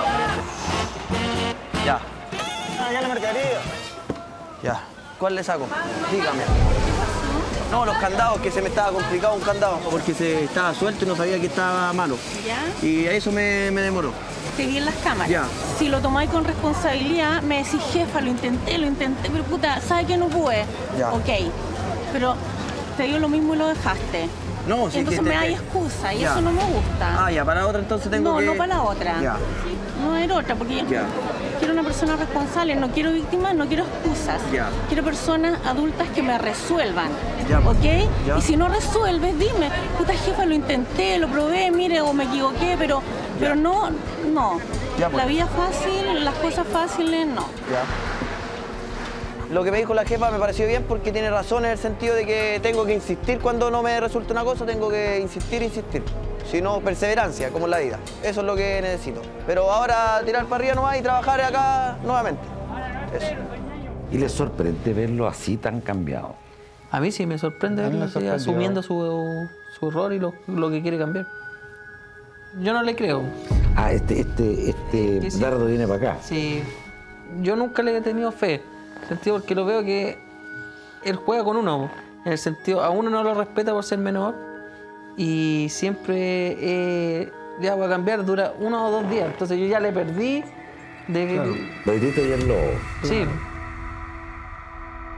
Ya. Ya la mercadería. Ya. ¿Cuál le saco? Dígame. No, los candados, que se me estaba complicado un candado, porque se estaba suelto y no sabía que estaba malo. ¿Ya? Y a eso me demoró. Te vi en las cámaras. Ya. Si lo tomáis con responsabilidad, me decís, jefa, lo intenté, pero puta, ¿sabes que no pude? Ya. Ok. Pero te dio lo mismo y lo dejaste. No, sí, entonces que me hay excusa y Ya. eso no me gusta. Ah, ya, para la otra entonces tengo que... No para la otra. Ya. No era otra, porque Ya. quiero una persona responsable, no quiero víctimas, no quiero excusas. Ya. Quiero personas adultas que me resuelvan. Ya, pues. ¿Ok? Ya. Y si no resuelves, dime, puta jefa, lo intenté, lo probé, mire, o me equivoqué, pero no. Ya, pues. La vida fácil, las cosas fáciles, no. Ya. Lo que me dijo la jefa me pareció bien porque tiene razón en el sentido de que tengo que insistir cuando no me resulta una cosa, tengo que insistir. Si no, perseverancia, como en la vida. Eso es lo que necesito. Pero ahora tirar para arriba nomás y trabajar acá nuevamente. Eso. Y les sorprende verlo así tan cambiado. A mí sí me sorprende verlo así, asumiendo su error y lo que quiere cambiar. Yo no le creo. Ah, este dardo viene para acá. Sí. Yo nunca le he tenido fe. En el sentido porque lo veo que él juega con uno. En el sentido, a uno no lo respeta por ser menor. Y siempre ya voy a cambiar, dura 1 o 2 días. Entonces yo ya le perdí de que... Claro. Lo hiciste y el lobo. Sí.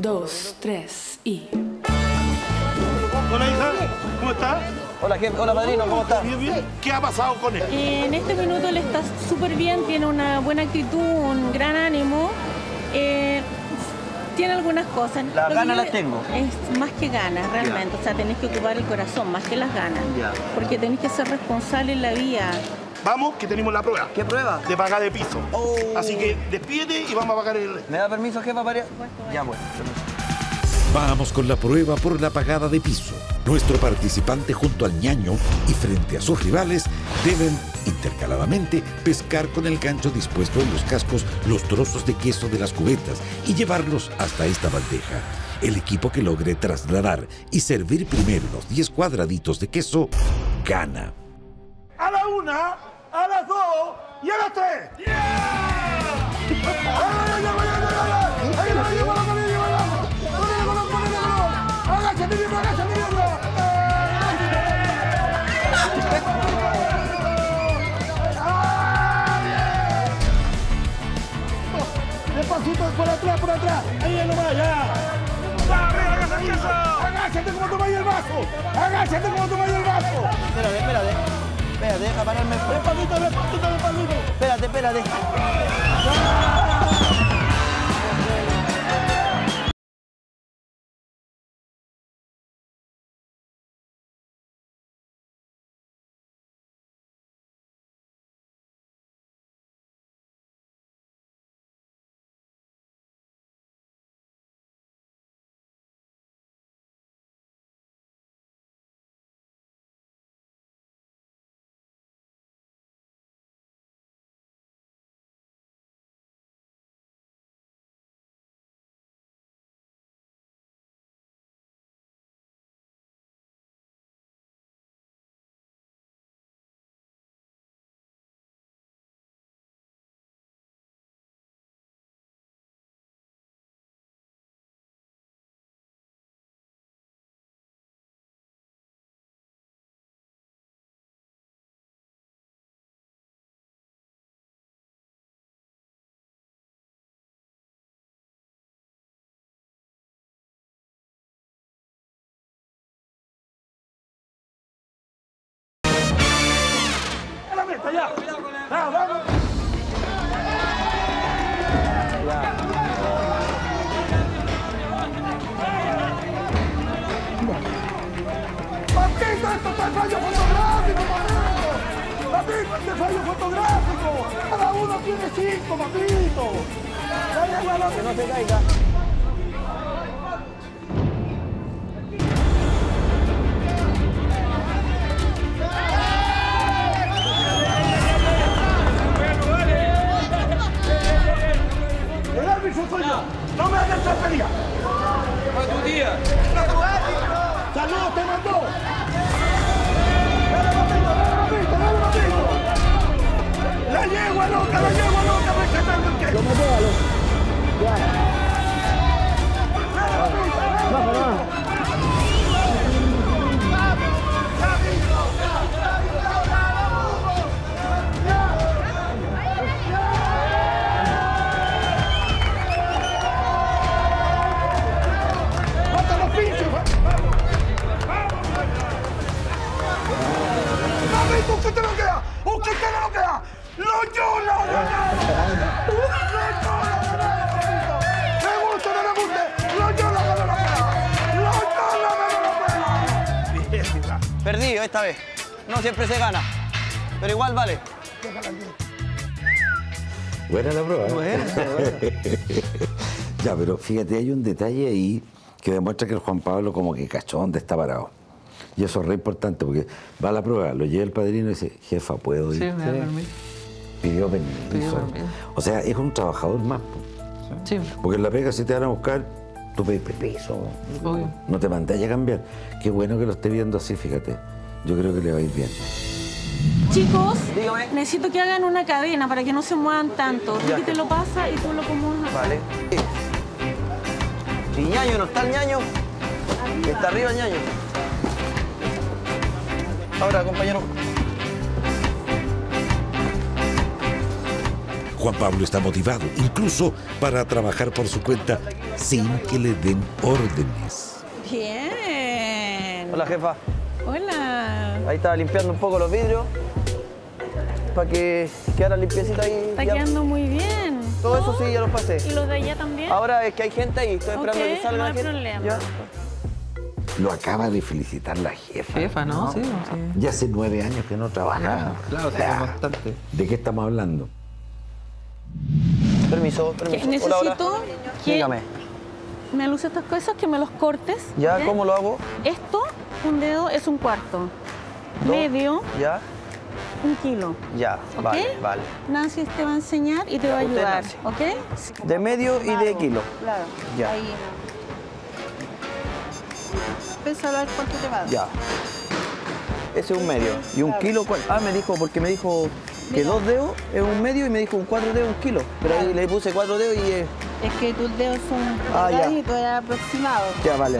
2, 3 y... Hola, hija. ¿Cómo estás? Hola, jefe. Hola, padrino. ¿Cómo estás? Bien, bien. ¿Qué ha pasado con él? En este minuto él está súper bien, tiene una buena actitud, un gran ánimo. Tiene algunas cosas. Las Lo que ganas yo- las tengo. Es más que ganas, realmente. Ya. O sea, tenés que ocupar el corazón, más que las ganas. Ya. Porque tenés que ser responsable en la vida. Vamos, que tenemos la prueba. ¿Qué prueba? De pagar de piso. Oh. Así que despídete y vamos a pagar el... ¿Me da permiso, jefa, para...? Ya, bueno. Vamos con la prueba por la pagada de piso. Nuestro participante junto al ñaño y frente a sus rivales deben, intercaladamente, pescar con el gancho dispuesto en los cascos los trozos de queso de las cubetas y llevarlos hasta esta bandeja. El equipo que logre trasladar y servir primero los 10 cuadraditos de queso gana. A la 1, a las 2 y a las 3. Despacito, por atrás, por atrás. Ahí nomás, ya. Agáchate como tomáis el vaso. Agáchate como tomáis el vaso. Espérate, espérate. Espérate, deja pararme. Despacito, despacito, despacito. Espérate, espérate. Ya. Ah, vamos. ¡Patito, esto está en fallo fotográfico, papito! ¡Patito, este fallo fotográfico! ¡Cada uno tiene 5, papito! ¡Dale, bueno, que no se caiga! El árbitro soy yo. No me hagas trapería. Fue tu día. ¡Saludos te mandó! ¡Dale, papito, dale, papito, dale, papito! ¡La yegua loca, respetando el que! ¡Lo mató, ya! ¡Dale, papito, dale, papito! ¡Usted no queda! ¡Usted no queda! ¡Lo llora! ¡Me gusta o no me guste! ¡Lo llora! Perdido esta vez. No siempre se gana. Pero igual vale. Buena la prueba. Ya, pero fíjate, hay un detalle ahí que demuestra que el Juan Pablo como que cachó dónde está parado. Y eso es re importante porque va a la prueba, lo lleva el padrino y dice, jefa, ¿puedo ir? Sí, me da permiso. Pidió permiso. Pidió permiso. O sea, es un trabajador más. Sí. Porque en la pega, si te van a buscar, tú pedís permiso. Obvio. No te mandáis a cambiar. Qué bueno que lo esté viendo así, fíjate. Yo creo que le va a ir bien. Chicos, dígame. necesito que hagan una cadena para que no se muevan tanto. Ricky te lo pasa y tú lo acomodas. Vale. Si ñaño no está el ñaño, está arriba el ñaño. Ahora, compañero. Juan Pablo está motivado, incluso para trabajar por su cuenta sin que le den órdenes. Bien. Hola, jefa. Hola. Ahí estaba limpiando un poco los vidrios para que quedara limpiecita ahí. Está quedando muy bien. Todo eso sí, ya lo pasé. ¿Y los de allá también? Ahora es que hay gente ahí, estoy esperando que salga no la hay gente. problema. Ya. Lo acaba de felicitar la jefa. Jefa, ¿no? Sí, sí. Ya hace 9 años que no trabaja. Claro, sí, bastante. ¿De qué estamos hablando? Permiso. Necesito que Dígame. me luces estas cosas, que me los cortes. ¿Ya? ¿ok? ¿Cómo lo hago? Esto, un dedo es un cuarto. Medio, ¿Ya? 1 kilo. Ya, ¿Ok? vale. Nancy te va a enseñar y te va a usted, ayudar, Nancy. ¿ok? De medio y de kilo. Claro. Ya. Ahí. Pésalo a ver cuánto te va a dar. Ya. Ese es un medio. ¿Y un kilo cuál? Ah, porque me dijo que 2 dedos es un medio y me dijo un 4 dedos 1 kilo. Pero ahí le puse 4 dedos y es... Es que tus dedos son Ah, ya. delgaditos, era aproximado. Ya, vale.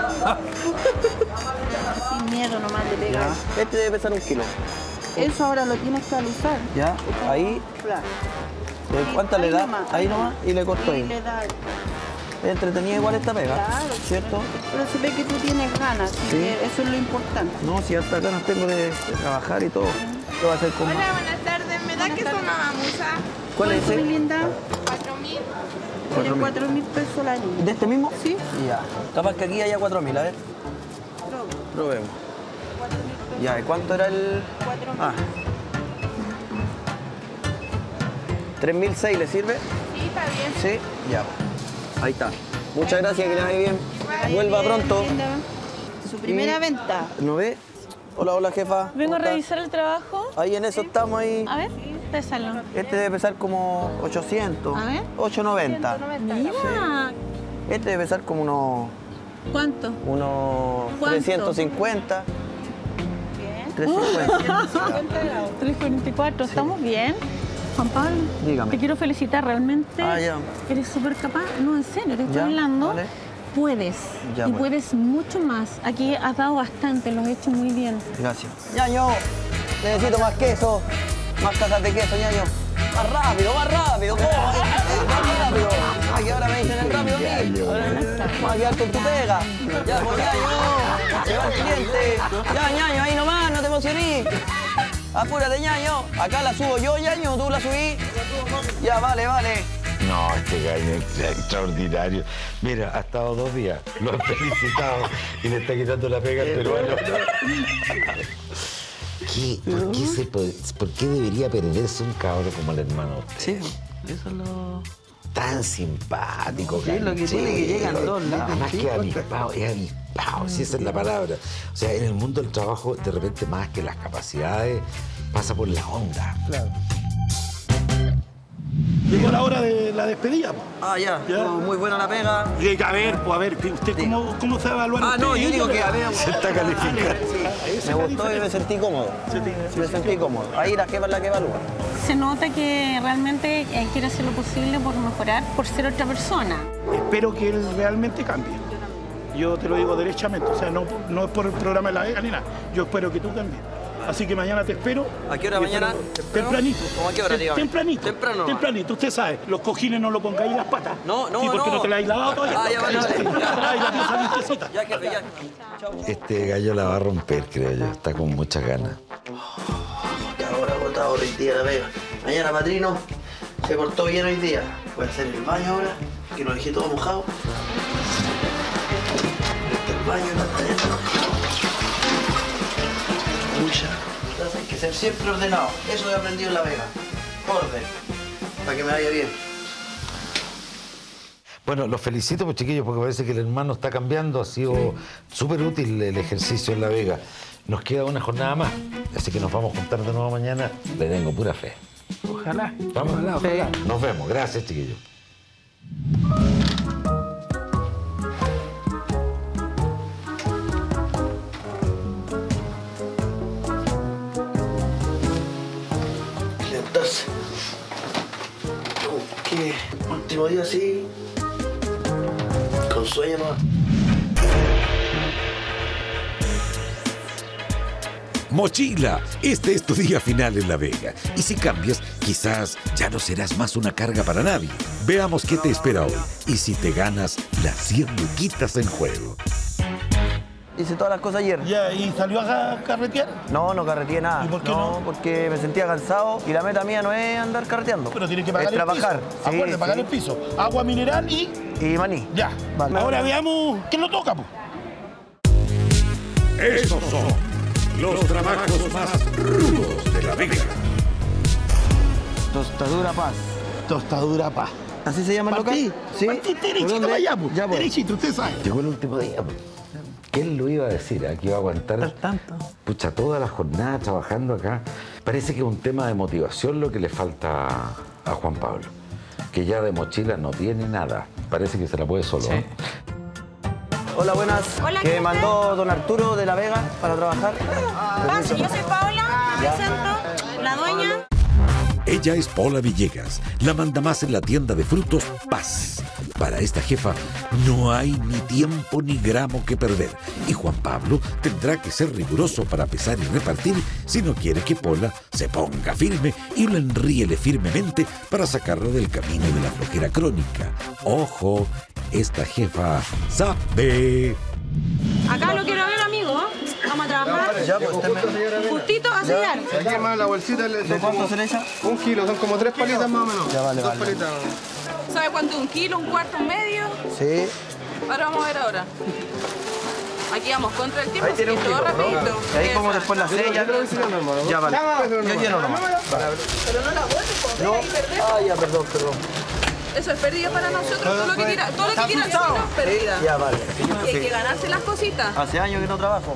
Sin miedo nomás de pegar. Ya. Este debe pesar 1 kilo. Eso ahora lo tienes que alisar. Ya, ahí. Claro. ¿Cuánta le da? Ahí nomás y le corto Y ahí. le da. Es entretenida igual esta pega, Claro. ¿cierto? Pero se ve que tú tienes ganas, así Sí. que eso es lo importante. No, si hasta ganas tengo de trabajar y todo. ¿Qué va a hacer con más? buenas tardes. ¿Me da que son mamusa? ¿Cuál es Mi ese? linda, 4.000. tiene 4.000 pesos el año. ¿De este mismo? Sí. Ya. Capaz que aquí haya 4.000, a ver. Probemos. Ya, ¿y cuánto era el...? 4.000. Ah. 3.006, ¿le sirve? Sí, está bien. Sí. Ya. Ahí está. Muchas gracias, que le vaya bien. Vuelva pronto. Su primera venta. ¿No ve? Hola, jefa. Vengo a ¿Cómo está? revisar el trabajo. Ahí en eso estamos ahí. A ver, pésalo. Este debe pesar como 800. A ver. 890. Mira. Este debe pesar como ¿Cuánto? unos ¿Cuánto? 350. Bien. 350. 344, ¿estamos bien? Juan Pablo, Dígame. te quiero felicitar, realmente Ya. eres súper capaz. No, en serio, te estoy Ya, hablando. vale. Puedes. Ya, y pues. puedes mucho más. Aquí has dado bastante, lo has hecho muy bien. Gracias. Ñaño, necesito más queso. Más cajas de queso, Ñaño. Más rápido, ¿cómo? Más rápido. Ay, que ahora me dicen el rápido a mí. Vamos a quedar con tu pega. Ya, pues, Ñaño. Se va el cliente. Ya, Ñaño, ahí nomás, no te emocionís. Apúrate, Ñaño. Acá la subo yo, Ñaño, tú la subís. Ya, vale. No, este gallo es extraordinario. Mira, ha estado 2 días, lo han felicitado y le está quitando la pega al peruano. ¿Por qué debería perderse un cabro como el hermano? Sí, eso es lo... Tan simpático, Sí, lo que tiene que llega a todos lados. Además Sí, que avispado, es avispado, si esa es la palabra. O sea, en el mundo del trabajo, de repente, más que las capacidades, pasa por la onda. Claro. Llegó la hora de la despedida. Po. Ah, ya. No, muy buena la pega. Y a ver, ¿usted cómo se va a evaluar? Ah, usted? no, yo digo que a ver. Se está calificando. Me gustó y me sentí cómodo. Me sentí cómodo. Ahí la jefa es la que evalúa. Se nota que realmente quiere hacer lo posible por mejorar, por ser otra persona. Espero que él realmente cambie. Yo te lo digo derechamente, o sea, no es por el programa de La Vega ni nada. Yo espero que tú cambies. Así que mañana te espero. ¿A qué hora mañana? Tempranito. ¿Cómo a qué hora, dígame? Tempranito. Temprano. Tempranito, usted sabe. Los cojines no lo pongáis en las patas. No. Sí, porque no te la has lavado todavía. Ah, ya vale. Trae la pieza limpiecita. Ya, jefe, ya. Chao. Este gallo la va a romper, creo yo. Está con muchas ganas. Ahora agotado hoy día la pega. Mañana, padrino, se portó bien hoy día. Voy a hacer el baño ahora, que lo dejé todo mojado. El baño y la taza. Mucha. Hay que ser siempre ordenado. Eso he aprendido en La Vega. Orden. Para que me vaya bien. Bueno, los felicito, pues, chiquillos, porque parece que el hermano está cambiando. Ha sido súper útil el ejercicio en La Vega. Nos queda una jornada más, así que nos vamos a juntar de nuevo mañana. Le tengo pura fe. Ojalá. Vamos. Ojalá. Nos vemos. Gracias, chiquillos. Entonces, ¿qué? Último día así, con sueño nomás. Mochila, este es tu día final en La Vega. Y si cambias, quizás ya no serás más una carga para nadie. Veamos qué te espera hoy y si te ganas las 100 luquitas en juego. Hice todas las cosas ayer. Ya, ¿y salió a carretear? No, no carreteé nada. ¿Y por qué no? Porque me sentía cansado y la meta mía no es andar carreteando. Pero tiene que pagar es el trabajar. piso. Acuérdate, pagar el piso. Agua mineral y maní. Ya. Vale. Ahora veamos qué nos toca, pues. Esos son los trabajos más rudos de La Vega. Tostadura Paz. Tostadura Paz. ¿Así se llama el local? Sí. Derechito para allá, pues. Ya, pues. Derechito, usted sabe. Llegó el último día. ¿Quién lo iba a decir? Aquí iba a aguantar pucha, toda la jornada trabajando acá. Parece que es un tema de motivación lo que le falta a Juan Pablo. Que ya de mochila no tiene nada. Parece que se la puede solo. Sí. Hola, buenas. Hola, que me mandó don Arturo de La Vega para trabajar. Paso, yo soy Paola, me presento, la dueña. Ella es Paola Villegas, la mandamás en la tienda de frutos Paz. Para esta jefa no hay ni tiempo ni gramo que perder. Y Juan Pablo tendrá que ser riguroso para pesar y repartir si no quiere que Paola se ponga firme y lo enríele firmemente para sacarlo del camino de la flojera crónica. ¡Ojo! Esta jefa sabe. Acá lo quiero ver, amigo. Vamos a trabajar. Justito a sellar. Aquí más la bolsita. ¿De cuánto se le echa? 1 kilo, son como 3 palitas más o menos. Ya vale, 2 palitas. ¿Sabe cuánto es 1 kilo, 1/4, 1/2? Sí. Ahora vamos a ver ahora. Aquí vamos contra el tiempo, Ahí tiene un todo kilo, rapidito. ¿no? Y ahí como después la sella. Ya vale. Yo lleno nomás. Pero no la vuelvo. No. Ah, ya, perdón. Eso es pérdida para nosotros. Todo lo que tira el suelo es pérdida. Ya vale. Y hay que ganarse las cositas. Hace años que no trabajo.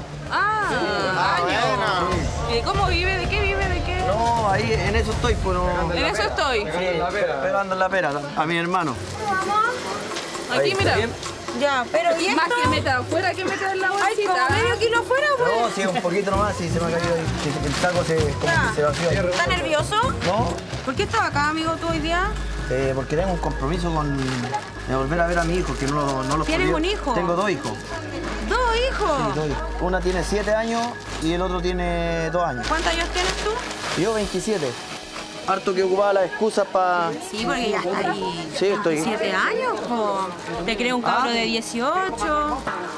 Años. ¿Y cómo vive? ¿De qué vive? ¿De qué? No, ahí en eso estoy, pues no. En eso estoy. Sí, pegando en la pera a mi hermano. Aquí, Ahí, mira. ¿bien? Ya, pero ¿y esto? Más que meta afuera que meta en la bolsita. Ay, como medio kilo afuera, pues. No, sí, un poquito nomás, sí, se me ha caído ahí. El saco se vació. ¿Estás nervioso? No, ¿Por qué estás acá, amigo, tú hoy día? porque tengo un compromiso de volver a ver a mi hijo, que no lo ¿Tienes un hijo? Tengo 2 hijos. ¿2 hijos? Sí, 2 hijos. Una tiene 7 años y el otro tiene 2 años. ¿Cuántos años tienes tú? Yo 27. Harto que ocupaba las excusas para... Sí, porque ya está ahí. Sí, estoy... 7 años, po. Te creo un cabro de 18.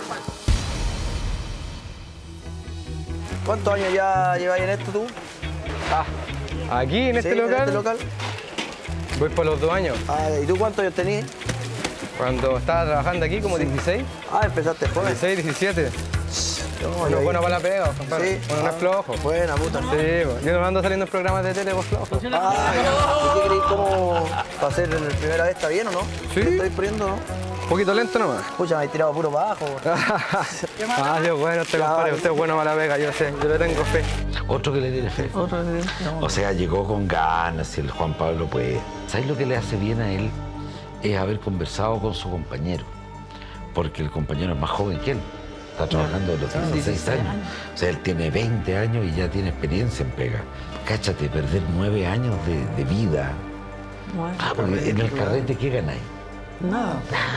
¿Cuántos años ya lleváis en esto tú? Aquí, en este Sí, local. ¿En este local? Voy por los 2 años. ¿Y tú cuántos años tenías? Cuando estaba trabajando aquí, como 16. Empezaste joven. 16, 17. yo Bueno para la pega, compadre. Sí. Bueno, no es flojo. Buena puta. Sí, pues. Yo no ando saliendo en programas de tele, pues flojo. ¿Y qué creéis cómo para hacer la primera vez? ¿Está bien o no? Sí. ¿Te estoy poniendo, no? Un poquito lento nomás. Pucha, me he tirado puro para abajo. Dios, bueno, compadre, usted es bueno para la pega, yo sé, yo le tengo fe. Otro que le tiene fe. O sea, llegó con ganas y el Juan Pablo puede. ¿Sabes lo que le hace bien a él? Es haber conversado con su compañero. Porque el compañero es más joven que él. Está trabajando a los 16 años. O sea, él tiene 20 años y ya tiene experiencia en pega. Cáchate, perder 9 años de vida. Porque en el carrete, ¿qué ganáis? Nada.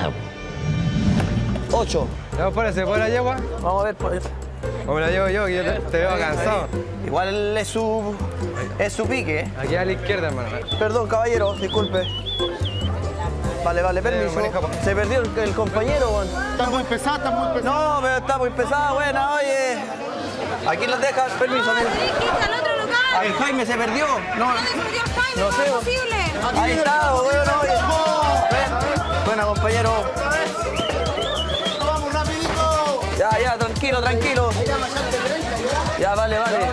8. ¿Ya por ese, por la yegua? Vamos a ver, pues. O me la llevo yo, que yo te veo cansado. Igual es su pique, ¿eh? Aquí a la izquierda, hermano. Perdón, caballero, disculpe. Vale, permiso. Se perdió el compañero, weón. Está muy pesada, No, pero está muy pesada, buena, oye. Aquí los dejas, permiso, amigo. ¿Al otro lugar? El Jaime se perdió. No, ¿Dónde se perdió el Jaime? no sé. ¿Cómo es posible? Ahí está, weón, oye. Buena, compañero. Vamos, rapidito. Ya, tranquilo. Ya, vale.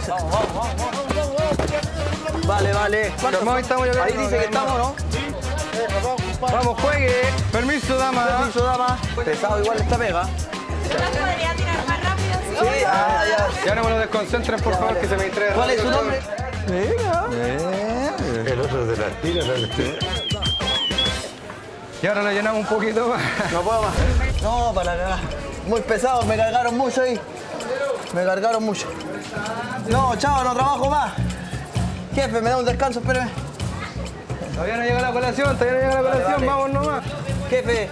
Vale. Ahí dice que estamos, ¿no? Vamos, juegue. Permiso, dama. Pesado igual esta pega. ¿No podría tirar más rápido? Sí, ya. Ya no me lo desconcentren, por favor, que se me distrae. ¿Cuál es su nombre? El otro de las tiras. Y ahora lo llenamos un poquito más. No puedo más. No, para la cagada. Muy pesado, me cargaron mucho ahí. No, chao, no trabajo más. Jefe, me da un descanso, espérame. Todavía no llega la colación, Vale. Vamos nomás. Jefe,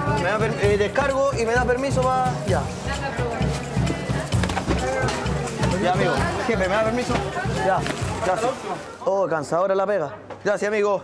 descargo y me da permiso para... Ya. Ya, amigo. Jefe, ¿me da permiso? Ya, gracias. Oh, cansadora la pega. Gracias, amigo.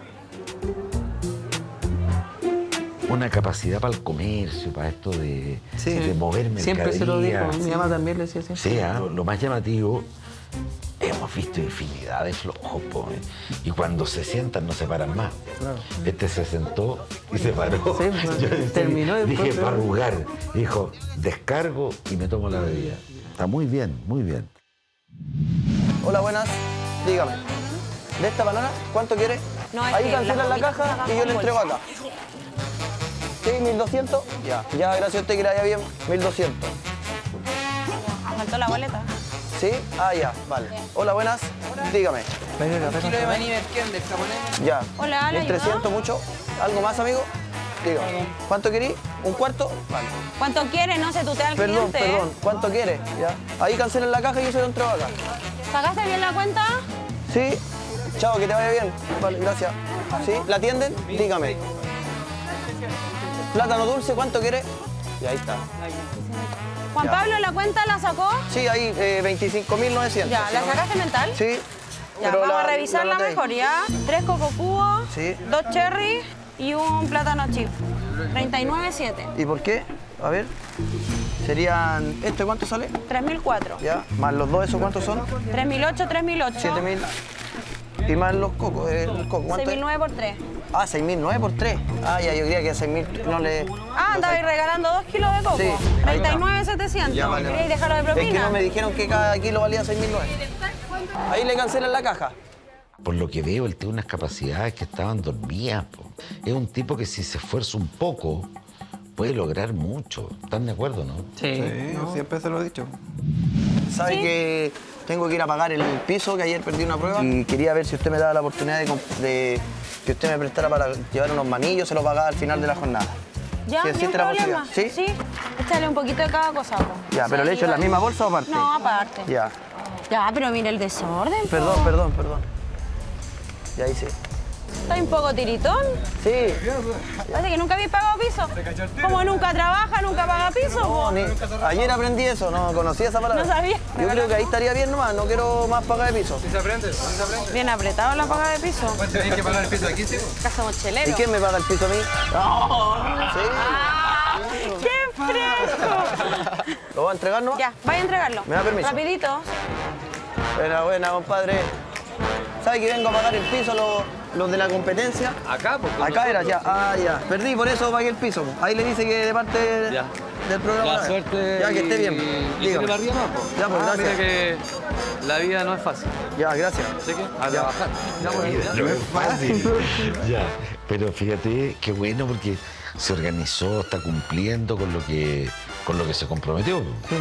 Una capacidad para el comercio, para esto de mover mercadería. Siempre se lo dijo, mi mamá también le decía así. Sí, lo más llamativo, hemos visto infinidad de flojos, y cuando se sientan no se paran más. Claro. Este se sentó y se paró. Sí, Yo terminó después. dije, para arrugar. Dijo, descargo y me tomo la bebida. Está muy bien, muy bien. Hola, buenas. Dígame. ¿De esta banana cuánto quiere? No, es ahí que cancela las la caja gomitas y yo le con entrego bolsa. acá. ¿Sí? ¿1200? Ya. Ya, gracias a usted que le vaya bien. 1200. Faltó la boleta. ¿Sí? Ah, ya, vale. Hola, buenas. Dígame. Kilo de maní merquén del japonés. Ya. Hola, ¿le 1300, ayudo? mucho. ¿Algo más, amigo? Dígame. ¿Cuánto querí? ¿Un cuarto? Vale. ¿Cuánto quieres? No se tutea al Perdón, cliente. perdón. ¿Cuánto quiere? Ya. Ahí cancelen la caja y yo se lo entrego acá. ¿Pagaste bien la cuenta? Sí. Chao, que te vaya bien. Vale, gracias. ¿Sí? ¿La atienden? Dígame. Plátano dulce, ¿cuánto quiere? Y ahí está. Juan Ya. Pablo, ¿la cuenta la sacó? Sí, ahí 25.900. Ya, ¿la sacaste mental? Sí. Ya, pero vamos a la revisarla noté ahí. mejor, ¿ya? 3 coco cubos, Sí. 2 cherry y un plátano chip. 39.7. ¿Y por qué? A ver. Serían... ¿Este cuánto sale? 3.004. Ya. Más los dos, ¿eso cuántos son? 3.008, 3.008. 7.000. Y más los cocos. El coco, ¿cuánto es? 6.009 por 3. Ah, 6.009 por 3. Ah, ya, yo creía que 6.000 no le... Ah, andabais regalando 2 kilos de coco. Sí, ahí está. 39.700. Ya, vale. ¿Queréis dejarlo de Es que propina? no me dijeron que cada kilo valía 6.009. Ahí le cancelan la caja. Por lo que veo, él tiene unas capacidades que estaban dormidas. Es un tipo que si se esfuerza un poco, puede lograr mucho. ¿Están de acuerdo, no? Sí, siempre se lo he dicho. ¿Sabe que tengo que ir a pagar el piso, que ayer perdí una prueba? Y quería ver si usted me daba la oportunidad de que usted me prestara para llevar unos manillos, se los pagaba al final de la jornada. Ya, ¿Sí ni un existe la problema. posibilidad? ¿Sí? Échale un poquito de cada cosa. po. Ya, pero ¿le echo en la misma bolsa o aparte? No, aparte. Ya. Ya, pero mira el desorden. po. Perdón. Ya hice. ¿Estás un poco tiritón? Sí. Parece que nunca habéis pagado piso. Como nunca trabaja, nunca paga piso. po. Ayer aprendí eso, no conocía esa palabra. No sabía. Yo creo que ahí estaría bien nomás, no quiero más pagar de piso. ¿Sí se aprende? ¿Sí se aprende? Bien apretado la paga de piso. ¿Cuánto tenéis que pagar el piso aquí, sí? Casa mochelero. ¿Y quién me paga el piso a mí? ¡Qué fresco! ¿Lo va a entregar, no? Ya, vaya a entregarlo. ¿Me da permiso? Rapidito. Buena, compadre. ¿Sabe que vengo a pagar el piso los de la competencia? Acá, pues. Acá era, ya. Ah, ya. Perdí, por eso pagué el piso. Ahí le dice que de parte del programa. La suerte. Ya, que esté bien. Y tiene para arriba más, pues. Ya, pues, gracias. Mira que la vida no es fácil. Ya, gracias. Así que a trabajar. Ya, pues, No es fácil. Ya, pero fíjate qué bueno porque se organizó, está cumpliendo con lo que se comprometió.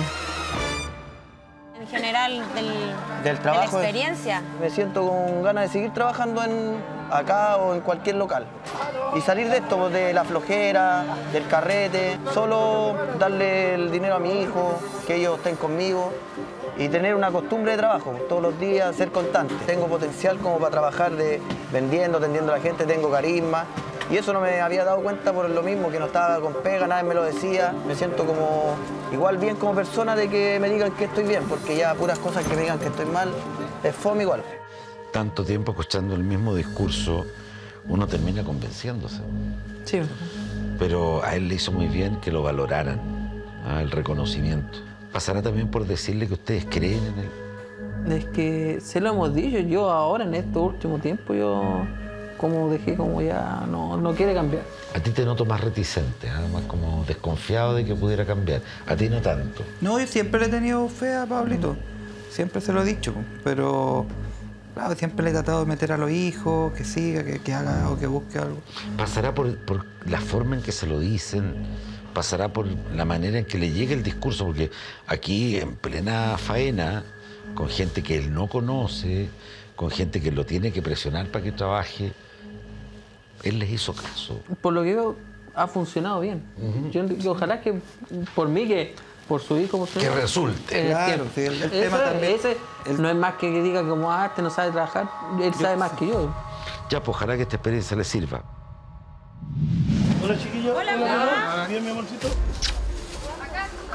En general, Del trabajo. de la experiencia. Me siento con ganas de seguir trabajando acá o en cualquier local. Y salir de esto, pues, de la flojera, del carrete, solo darle el dinero a mi hijo, que ellos estén conmigo y tener una costumbre de trabajo, todos los días ser constante. Tengo potencial como para trabajar vendiendo, atendiendo a la gente, tengo carisma. Y eso no me había dado cuenta por lo mismo, que no estaba con pega, nadie me lo decía. Me siento como igual bien como persona de que me digan que estoy bien, porque ya puras cosas que me digan que estoy mal, es fome igual. Tanto tiempo escuchando el mismo discurso, uno termina convenciéndose. Sí. Pero a él le hizo muy bien que lo valoraran, el reconocimiento. Pasará también por decirle que ustedes creen en él. Es que se lo hemos dicho, yo ahora en este último tiempo, yo como dejé como ya no quiere cambiar. A ti te noto más reticente, más como desconfiado de que pudiera cambiar. A ti no tanto. No, yo siempre le he tenido fe a Pablito. Siempre se lo he dicho, pero claro, siempre le he tratado de meter a los hijos, que siga, que haga o que busque algo. Pasará por la forma en que se lo dicen, pasará por la manera en que le llegue el discurso, porque aquí en plena faena, con gente que él no conoce, con gente que lo tiene que presionar para que trabaje, él les hizo caso. Por lo que veo, ha funcionado bien. Yo ojalá que por mí, que por su hijo, por su Que hijo, resulte. Claro, sí, el tema también. Ese no es más que diga que como este no sabe trabajar, él sabe más que yo. Ya, pues ojalá que esta experiencia le sirva. Hola, chiquillos. Hola, mamá. ¿Bien, mi amorcito?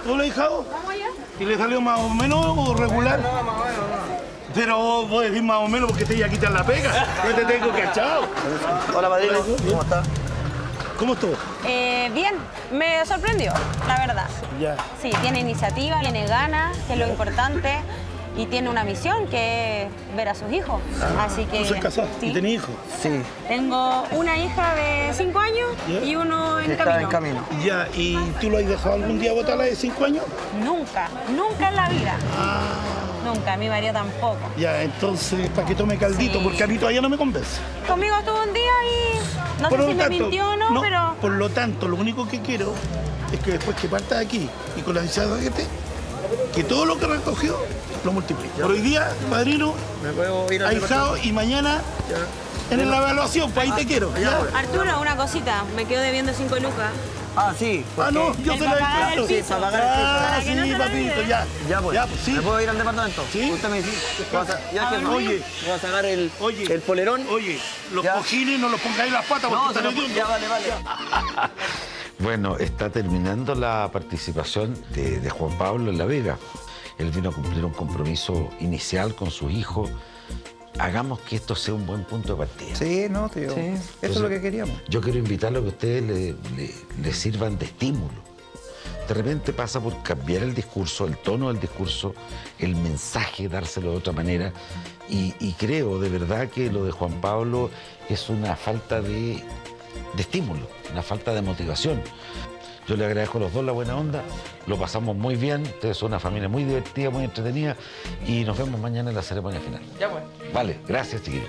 ¿Tú le has dejado? Vamos allá. ¿Y le salió más o menos o regular? No, más o menos, no. Pero vos podés decir más o menos porque te iba a quitar la pega. Yo te tengo cachado. Hola, padrino. ¿Cómo está? ¿Cómo estuvo? Bien, me sorprendió, la verdad. Ya. Sí, tiene iniciativa, tiene ganas, que es lo importante, y tiene una misión que es ver a sus hijos. Así que. ¿Tú sos casado? ¿Sí? ¿Y tenés hijos? Sí. Tengo una hija de 5 años y uno en Está camino. en camino. Ya, ¿y tú lo has dejado algún día botar la de 5 años? Nunca, nunca en la vida. Nunca, mi marido tampoco. Ya, entonces, para que tome caldito, Sí. porque a mí todavía no me convence. Conmigo estuvo un día y no Por sé lo si me tanto, mintió o no, pero. Por lo tanto, lo único que quiero es que después que parta de aquí y con la licencia que todo lo que recogió lo multiplique. Por hoy día, padrino, ¿Me puedo ir al ahijado, y mañana en la evaluación, pues ahí te quiero. ¿ya? Arturo, una cosita, me quedo debiendo 5 lucas. Ah, sí. Ah, no, yo El se la para pagar descuento. el piso. para pagar el piso. Ah, Para que no sí, se lo papito, olvide. ya. Ya, pues. Ya, pues, sí. ¿Me puedo ir al departamento? Sí. Usted me dice. Oye, Voy a sacar el polerón. Oye, los Ya. cojines no los pongáis en las patas No, porque se lo están ya, vale, vale. Bueno, está terminando la participación de Juan Pablo en La Vega. Él vino a cumplir un compromiso inicial con su hijo. Hagamos que esto sea un buen punto de partida. Sí, no, tío. Sí. Eso es lo que queríamos. Yo quiero invitarlo a que ustedes le sirvan de estímulo. De repente pasa por cambiar el discurso, el tono del discurso, el mensaje, dárselo de otra manera. Y creo de verdad que lo de Juan Pablo es una falta de estímulo, una falta de motivación. Yo le agradezco a los dos la buena onda, lo pasamos muy bien, ustedes son una familia muy divertida, muy entretenida, y nos vemos mañana en la ceremonia final. Ya, pues. Vale, gracias, chiquillos.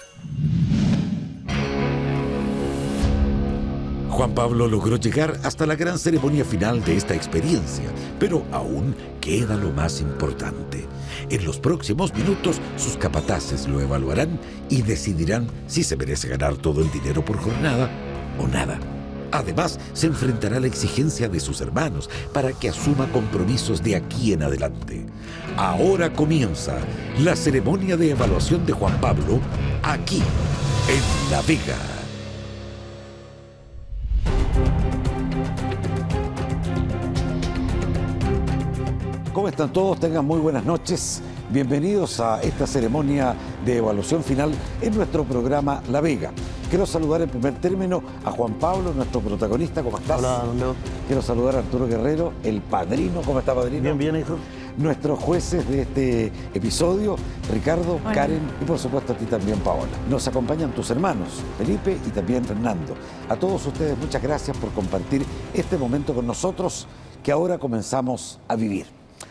Juan Pablo logró llegar hasta la gran ceremonia final de esta experiencia, pero aún queda lo más importante. En los próximos minutos, sus capataces lo evaluarán y decidirán si se merece ganar todo el dinero por jornada o nada. Además, se enfrentará a la exigencia de sus hermanos para que asuma compromisos de aquí en adelante. Ahora comienza la ceremonia de evaluación de Juan Pablo aquí, en La Vega. ¿Cómo están todos? Tengan muy buenas noches. Bienvenidos a esta ceremonia de evaluación final en nuestro programa La Vega. Quiero saludar en primer término a Juan Pablo, nuestro protagonista. ¿Cómo estás? Hola, don Leo. Quiero saludar a Arturo Guerrero, el padrino. ¿Cómo está, padrino? Bien, bien, hijo. Nuestros jueces de este episodio, Ricardo, Hola. Karen y por supuesto a ti también, Paola. Nos acompañan tus hermanos, Felipe y también Fernando. A todos ustedes muchas gracias por compartir este momento con nosotros que ahora comenzamos a vivir.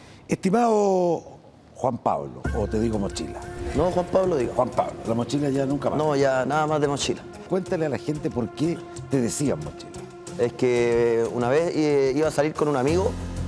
Estimado Juan Pablo, o te digo mochila. No, Juan Pablo, digo. Juan Pablo, la mochila ya nunca más. No, ya nada más de mochila. Cuéntale a la gente por qué te decían mochila. Es que una vez iba a salir con un amigo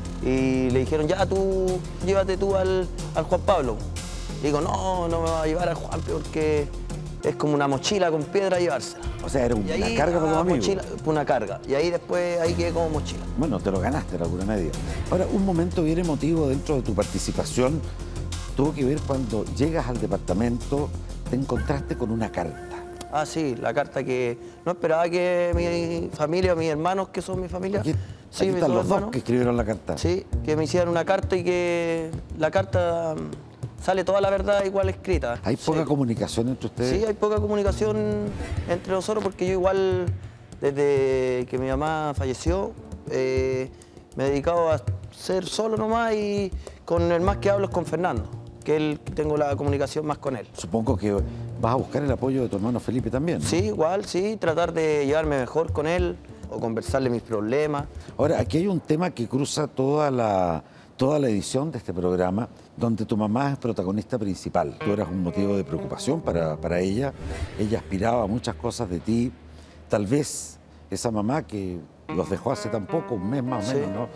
y le dijeron, ya tú, llévate tú al Juan Pablo. Y digo, no, no me va a llevar al Juan porque es como una mochila con piedra llevársela. O sea, era una carga para tu amigo. Mochila, una carga. Y ahí después, ahí quedé como mochila. Bueno, te lo ganaste de alguna medida. Ahora, un momento bien emotivo dentro de tu participación tuvo que ver cuando llegas al departamento, te encontraste con una carta. Ah, sí, la carta que no esperaba que mi familia, mis hermanos, que son mi familia, Aquí sí, mis están dos los dos hermanos, que escribieron la carta. sí, que me hicieran una carta y que la carta sale toda la verdad igual escrita. ¿Hay poca comunicación entre ustedes? Sí, hay poca comunicación entre nosotros porque yo igual, desde que mi mamá falleció, me he dedicado a ser solo nomás y con el más que hablo es con Fernando, que él tengo la comunicación más con él. Supongo que vas a buscar el apoyo de tu hermano Felipe también, ¿no? Sí, igual, sí, tratar de llevarme mejor con él o conversarle mis problemas. Ahora, aquí hay un tema que cruza toda la edición de este programa, donde tu mamá es protagonista principal. Tú eras un motivo de preocupación para ella. Ella aspiraba a muchas cosas de ti. Tal vez esa mamá que los dejó hace tan poco, un mes más o Sí. menos, ¿no?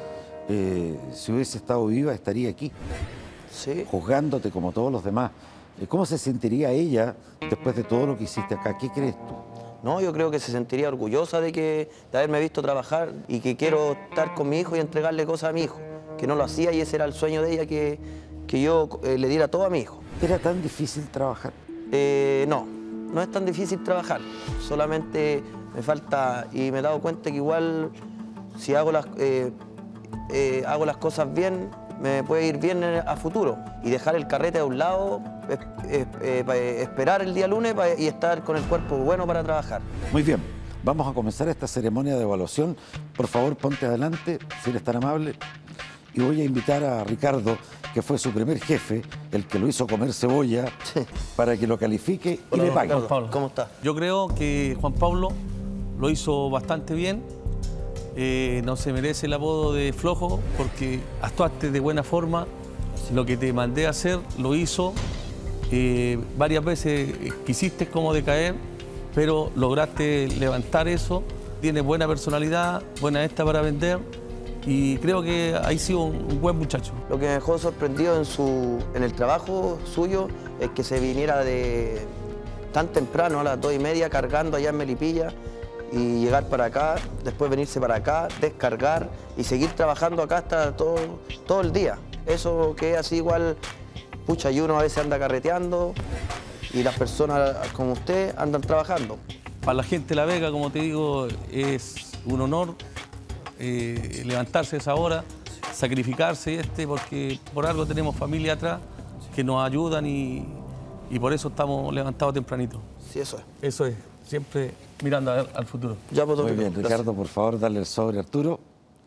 Si hubiese estado viva, estaría aquí, Sí. juzgándote como todos los demás. ¿Cómo se sentiría ella después de todo lo que hiciste acá? ¿Qué crees tú? No, yo creo que se sentiría orgullosa de haberme visto trabajar y que quiero estar con mi hijo y entregarle cosas a mi hijo, que no lo hacía y ese era el sueño de ella, que yo le diera todo a mi hijo. ¿Era tan difícil trabajar? No, no es tan difícil trabajar, solamente me falta y me he dado cuenta que igual si hago hago las cosas bien, me puede ir bien a futuro. Y dejar el carrete a un lado, esperar el día lunes y estar con el cuerpo bueno para trabajar. Muy bien, vamos a comenzar esta ceremonia de evaluación. Por favor, ponte adelante, si eres tan amable. Y voy a invitar a Ricardo, que fue su primer jefe, el que lo hizo comer cebolla, para que lo califique y le pague. ¿Cómo está? Yo creo que Juan Pablo lo hizo bastante bien. No se merece el apodo de flojo porque actuaste de buena forma. Lo que te mandé a hacer lo hizo. Varias veces quisiste como decaer, pero lograste levantar eso. Tienes buena personalidad, buena para vender. Y creo que ha sido un buen muchacho. Lo que me dejó sorprendido en el trabajo suyo es que se viniera tan temprano, a las 2:30, cargando allá en Melipilla, y llegar para acá, después venirse para acá, descargar y seguir trabajando acá hasta todo el día. Eso que es así igual, pucha, y uno a veces anda carreteando y las personas como usted andan trabajando. Para la gente de La Vega, como te digo, es un honor levantarse a esa hora, sacrificarse porque por algo tenemos familia atrás que nos ayudan y por eso estamos levantados tempranito. Sí, eso es. Eso es, siempre mirando al futuro. Ya, pues, muy bien, Ricardo, por favor, dale el sobre a Arturo.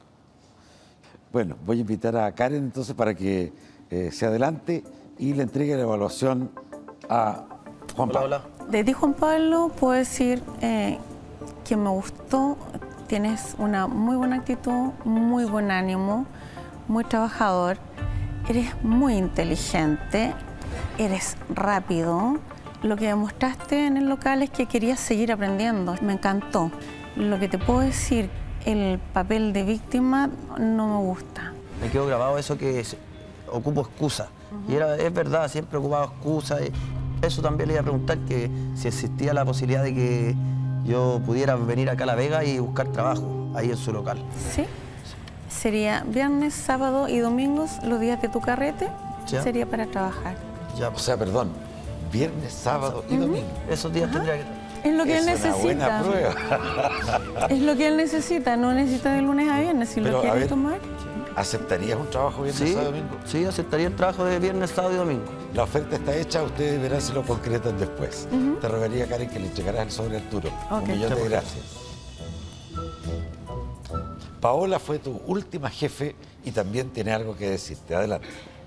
Bueno, voy a invitar a Karen entonces para que se adelante y le entregue la evaluación a Juan Pablo. De ti, Juan Pablo, puedo decir que me gustó. Tienes una muy buena actitud, muy buen ánimo, muy trabajador. Eres muy inteligente, eres rápido. Lo que demostraste en el local es que querías seguir aprendiendo. Me encantó. Lo que te puedo decir, el papel de víctima no me gusta. Me quedó grabado eso que ocupo excusa. Y es verdad, siempre he ocupado excusas. Eso también le iba a preguntar, que si existía la posibilidad de que yo pudiera venir acá a La Vega y buscar trabajo ahí en su local. Sí. Sería viernes, sábado y domingos, los días de tu carrete, ¿ya? Sería para trabajar. Ya. O sea, perdón, viernes, sábado y domingo. Esos días tendría que... Es lo que él necesita. Es una buena prueba. Es lo que él necesita, no necesita de lunes a viernes, si pero, lo quiere tomar. ¿Aceptarías un trabajo viernes, sábado y domingo? Sí, aceptaría el trabajo de viernes, sábado y domingo. La oferta está hecha, ustedes verán si lo concretan después. Te rogaría, Karen, que le entregaras el sobre a Arturo. Un millón de gracias. Paola fue tu última jefe y también tiene algo que decirte. Adelante.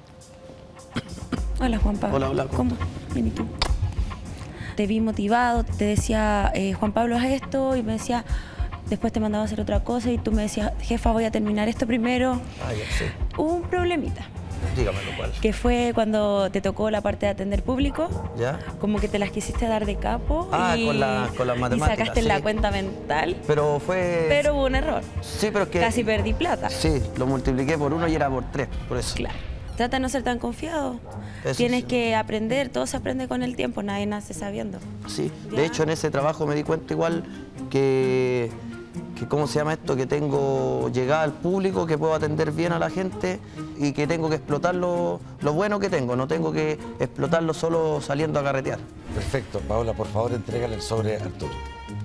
Hola, Juan Pablo. Hola. ¿Cómo? Bien, ¿y tú? Te vi motivado, te decía, Juan Pablo, haz esto, y me decía, después te mandaba a hacer otra cosa, y tú me decías, jefa, voy a terminar esto primero. Ya sé. Hubo un problemita. Dígamelo, ¿cuál? Que fue cuando te tocó la parte de atender público. ¿Ya? Como que te las quisiste dar de capo. Y, con las matemáticas. Y sacaste la cuenta mental. Pero hubo un error. Sí, pero es que... Casi perdí plata. Sí, lo multipliqué por 1 y era por 3, por eso. Claro. Trata de no ser tan confiado. Eso Tienes sí. que aprender, todo se aprende con el tiempo, nadie nace sabiendo. Sí, de hecho en ese trabajo me di cuenta igual que ¿cómo se llama esto? Que tengo llegada al público, que puedo atender bien a la gente y que tengo que explotar lo bueno que tengo, no tengo que explotarlo solo saliendo a carretear. Perfecto, Paola, por favor, entrégale el sobre a Arturo.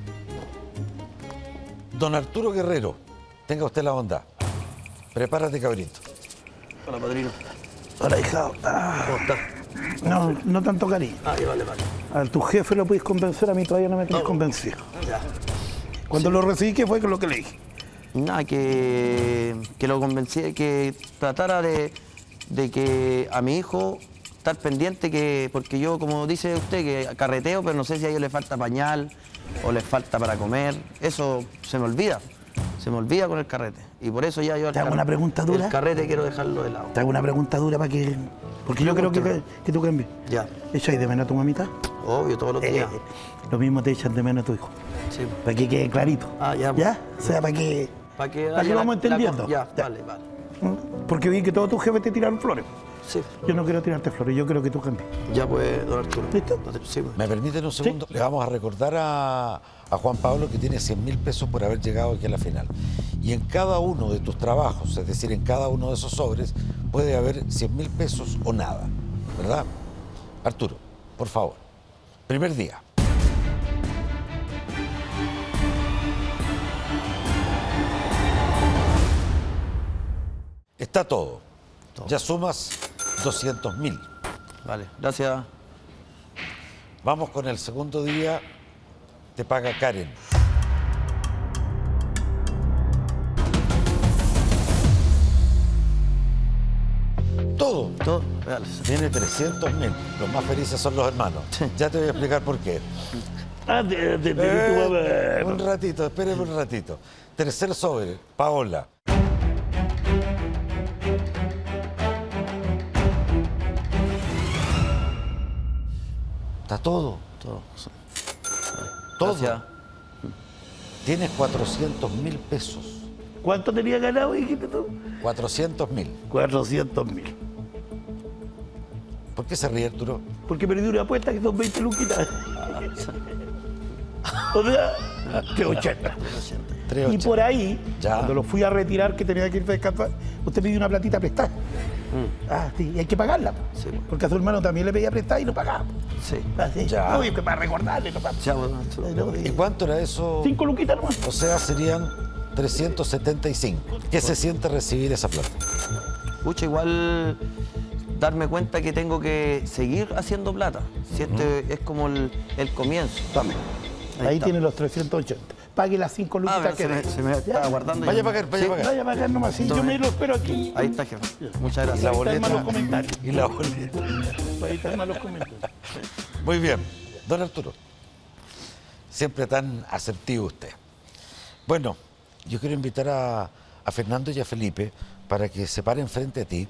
Don Arturo Guerrero, tenga usted la bondad. Prepárate, cabrito. Hola, padrino. Hola, hijado. ¿Cómo estás? No tanto cariño. Vale. A tu jefe lo puedes convencer, a mí todavía no me tienes convencido. Ya. Cuando lo recibí, ¿qué fue lo que le dije? Nada, que lo convencí, que tratara de que a mi hijo estar pendiente, porque yo, como dice usted, que carreteo, pero no sé si a ellos les falta pañal o les falta para comer. Eso se me olvida con el carrete. Y por eso ya yo... ¿Te hago una pregunta dura? El carrete quiero dejarlo de lado. Te hago una pregunta dura para que... Porque yo creo que tú cambies. Ya. ¿Echáis de menos a tu mamita? Obvio, todos los días. Lo mismo te echan de menos a tu hijo. Sí. Para que quede clarito. Ya. ¿Ya? O sea, para que vamos entendiendo. Ya, vale. Porque vi que todos tus jefes te tiraron flores. Sí. Yo no quiero tirarte flores, yo creo que tú cambies. Ya pues, don Arturo. ¿Listo? Sí, pues. ¿Me permiten un segundo? ¿Sí? Le vamos a recordar a Juan Pablo que tiene 100.000 pesos por haber llegado aquí a la final. Y en cada uno de tus trabajos, es decir, en cada uno de esos sobres, puede haber 100.000 pesos o nada, ¿verdad? Arturo, por favor. Primer día. Está todo. Ya sumas 200.000. Vale, gracias. Vamos con el segundo día. Te paga Karen. Todo. Todo. Tiene 300.000. Los más felices son los hermanos. Ya te voy a explicar por qué. Un ratito, espéreme un ratito. Tercer sobre, Paola. Está todo. Todo. Todo. Gracias. Tienes 400.000 pesos. ¿Cuánto tenía ganado, dijiste tú? 400.000. 400.000. ¿Por qué se ríe, Arturo? Porque perdí una apuesta que son 20 luquitas. O sea, 380. Y por ahí, cuando lo fui a retirar, que tenía que ir a descansar, usted pidió una platita prestada. Ah, sí, y hay que pagarla. Sí. Porque a su hermano también le pedía prestada y no pagaba. Sí. Así. Ya. No, y que para recordarle, no para... ¿Y cuánto era eso? 5 luquitas nomás. O sea, serían 375. ¿Qué se siente recibir esa plata? Pucha, igual darme cuenta que tengo que seguir haciendo plata. Si este es como el comienzo. Dame. Ahí tiene los 380. Pague las 5 luquitas que se me está guardando. Vaya a pagar, vaya a pagar. Vaya a pagar nomás, sí, yo me lo espero aquí. Ahí está, jefe. Muchas gracias. Y la boleta. Los comentarios. Y la boleta. Ahí están más los comentarios. Muy bien. Don Arturo. Siempre tan asertivo usted. Bueno, yo quiero invitar a Fernando y a Felipe para que se paren frente a ti.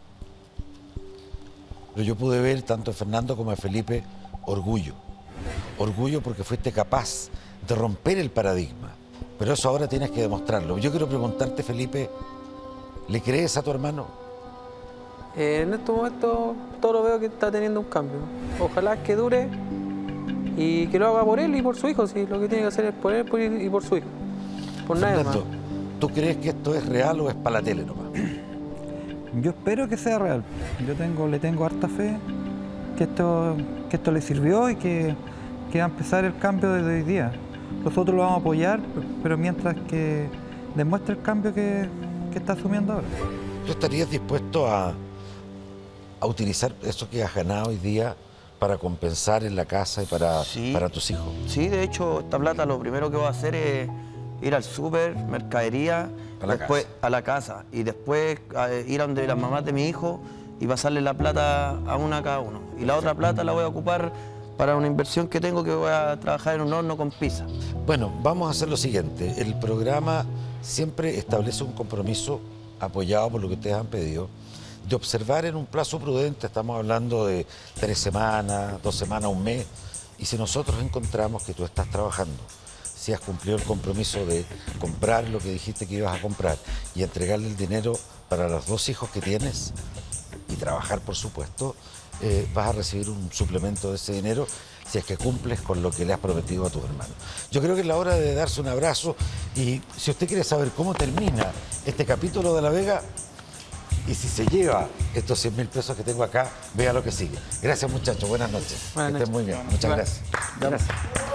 Pero yo pude ver tanto a Fernando como a Felipe orgullo. Orgullo porque fuiste capaz de romper el paradigma. Pero eso ahora tienes que demostrarlo. Yo quiero preguntarte, Felipe, ¿le crees a tu hermano? En estos momentos todo lo veo que está teniendo un cambio. Ojalá que dure y que lo haga por él y por su hijo. Si lo que tiene que hacer es por él y por su hijo. Por nadie más. ¿Tú crees que esto es real o es para la tele nomás? Yo espero que sea real. Yo le tengo harta fe que esto le sirvió y que va a empezar el cambio desde hoy día. Nosotros lo vamos a apoyar, pero mientras que demuestre el cambio que está asumiendo ahora. ¿Tú estarías dispuesto a utilizar eso que has ganado hoy día para compensar en la casa y para tus hijos? Sí, de hecho, esta plata lo primero que voy a hacer es ir al súper, mercadería, después a la casa y después ir a donde las mamás de mi hijo y pasarle la plata a una a cada uno. Y la otra plata la voy a ocupar para una inversión que tengo, que voy a trabajar en un horno con pizza. Bueno, vamos a hacer lo siguiente. El programa siempre establece un compromiso apoyado por lo que ustedes han pedido, de observar en un plazo prudente, estamos hablando de 3 semanas, 2 semanas, un mes, y si nosotros encontramos que tú estás trabajando, si has cumplido el compromiso de comprar lo que dijiste que ibas a comprar y entregarle el dinero para los 2 hijos que tienes y trabajar, por supuesto, vas a recibir un suplemento de ese dinero si es que cumples con lo que le has prometido a tus hermanos. Yo creo que es la hora de darse un abrazo y si usted quiere saber cómo termina este capítulo de La Vega y si se lleva estos 100.000 pesos que tengo acá, vea lo que sigue. Gracias, muchachos. Buenas noches. Que estén muy bien. Muchas gracias. Gracias.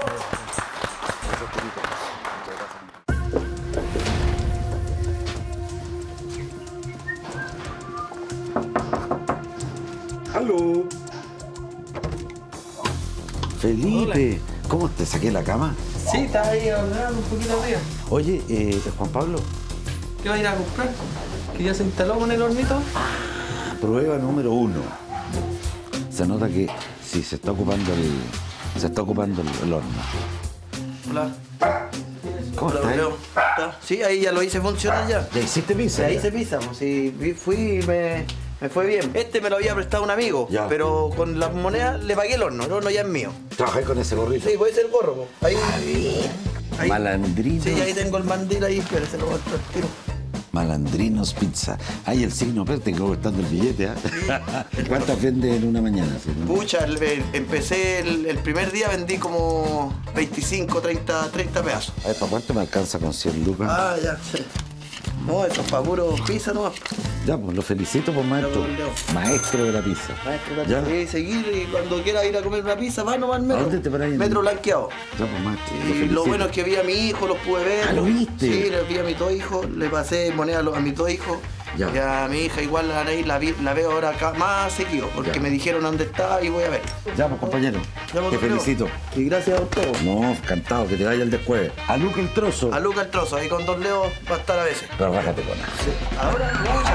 ¡Aló! Felipe, ¿cómo te saqué la cama? Sí, está ahí ordenando un poquito arriba. Oye, Juan Pablo. ¿Qué va a ir a comprar? ¿Que ya se instaló con el hornito? Prueba número 1. Se nota que sí, se está ocupando el horno. Hola. ¿Cómo Hola, estás? Leo. Sí, ahí ya lo hice funcionar ya. ¿Ya hiciste pizza? Ya hice pizza, pues, sí, fui y me fue bien. Este me lo había prestado un amigo, ya, pero con las monedas le pagué el horno ya es mío. ¿Trabajé con ese gorrito? Sí, puede ser el gorro, po. Ahí. Malandrino. Sí, ahí tengo el mandil ahí, espérese, lo voy a tiro. Malandrinos Pizza. Hay el signo, pero tengo gastando el billete, ¿eh? ¿Cuántas vendes en una mañana? Pucha, empecé el primer día, vendí como 25, 30 pedazos. A ver, ¿para cuánto me alcanza con 100 lucas? Ah, ya, sí. No, eso es para puro pizza nomás. Ya, pues lo felicito, pues maestro. Maestro de la pizza. Maestro, ¿Ya? sí, seguir y cuando quiera ir a comer una pizza, va nomás al metro. ¿A dónde te paras? Metro Blanqueado. Ya, pues maestro. Y lo bueno es que vi a mi hijo, los pude ver. Ah, ¿lo viste? Sí, los vi a mis dos hijos, le pasé moneda a mis dos hijos. Ya. Y a mi hija igual la veo ahora acá más seguido, porque Ya. me dijeron dónde está y voy a ver. Ya, pues compañero. Ya, pues, Te Leo. felicito. Y gracias a todos. No, encantado, que te vaya el después. A Luca el trozo. A Luca el trozo, ahí con Don Leo va a estar a veces. Pero bájate con nada. Ahora,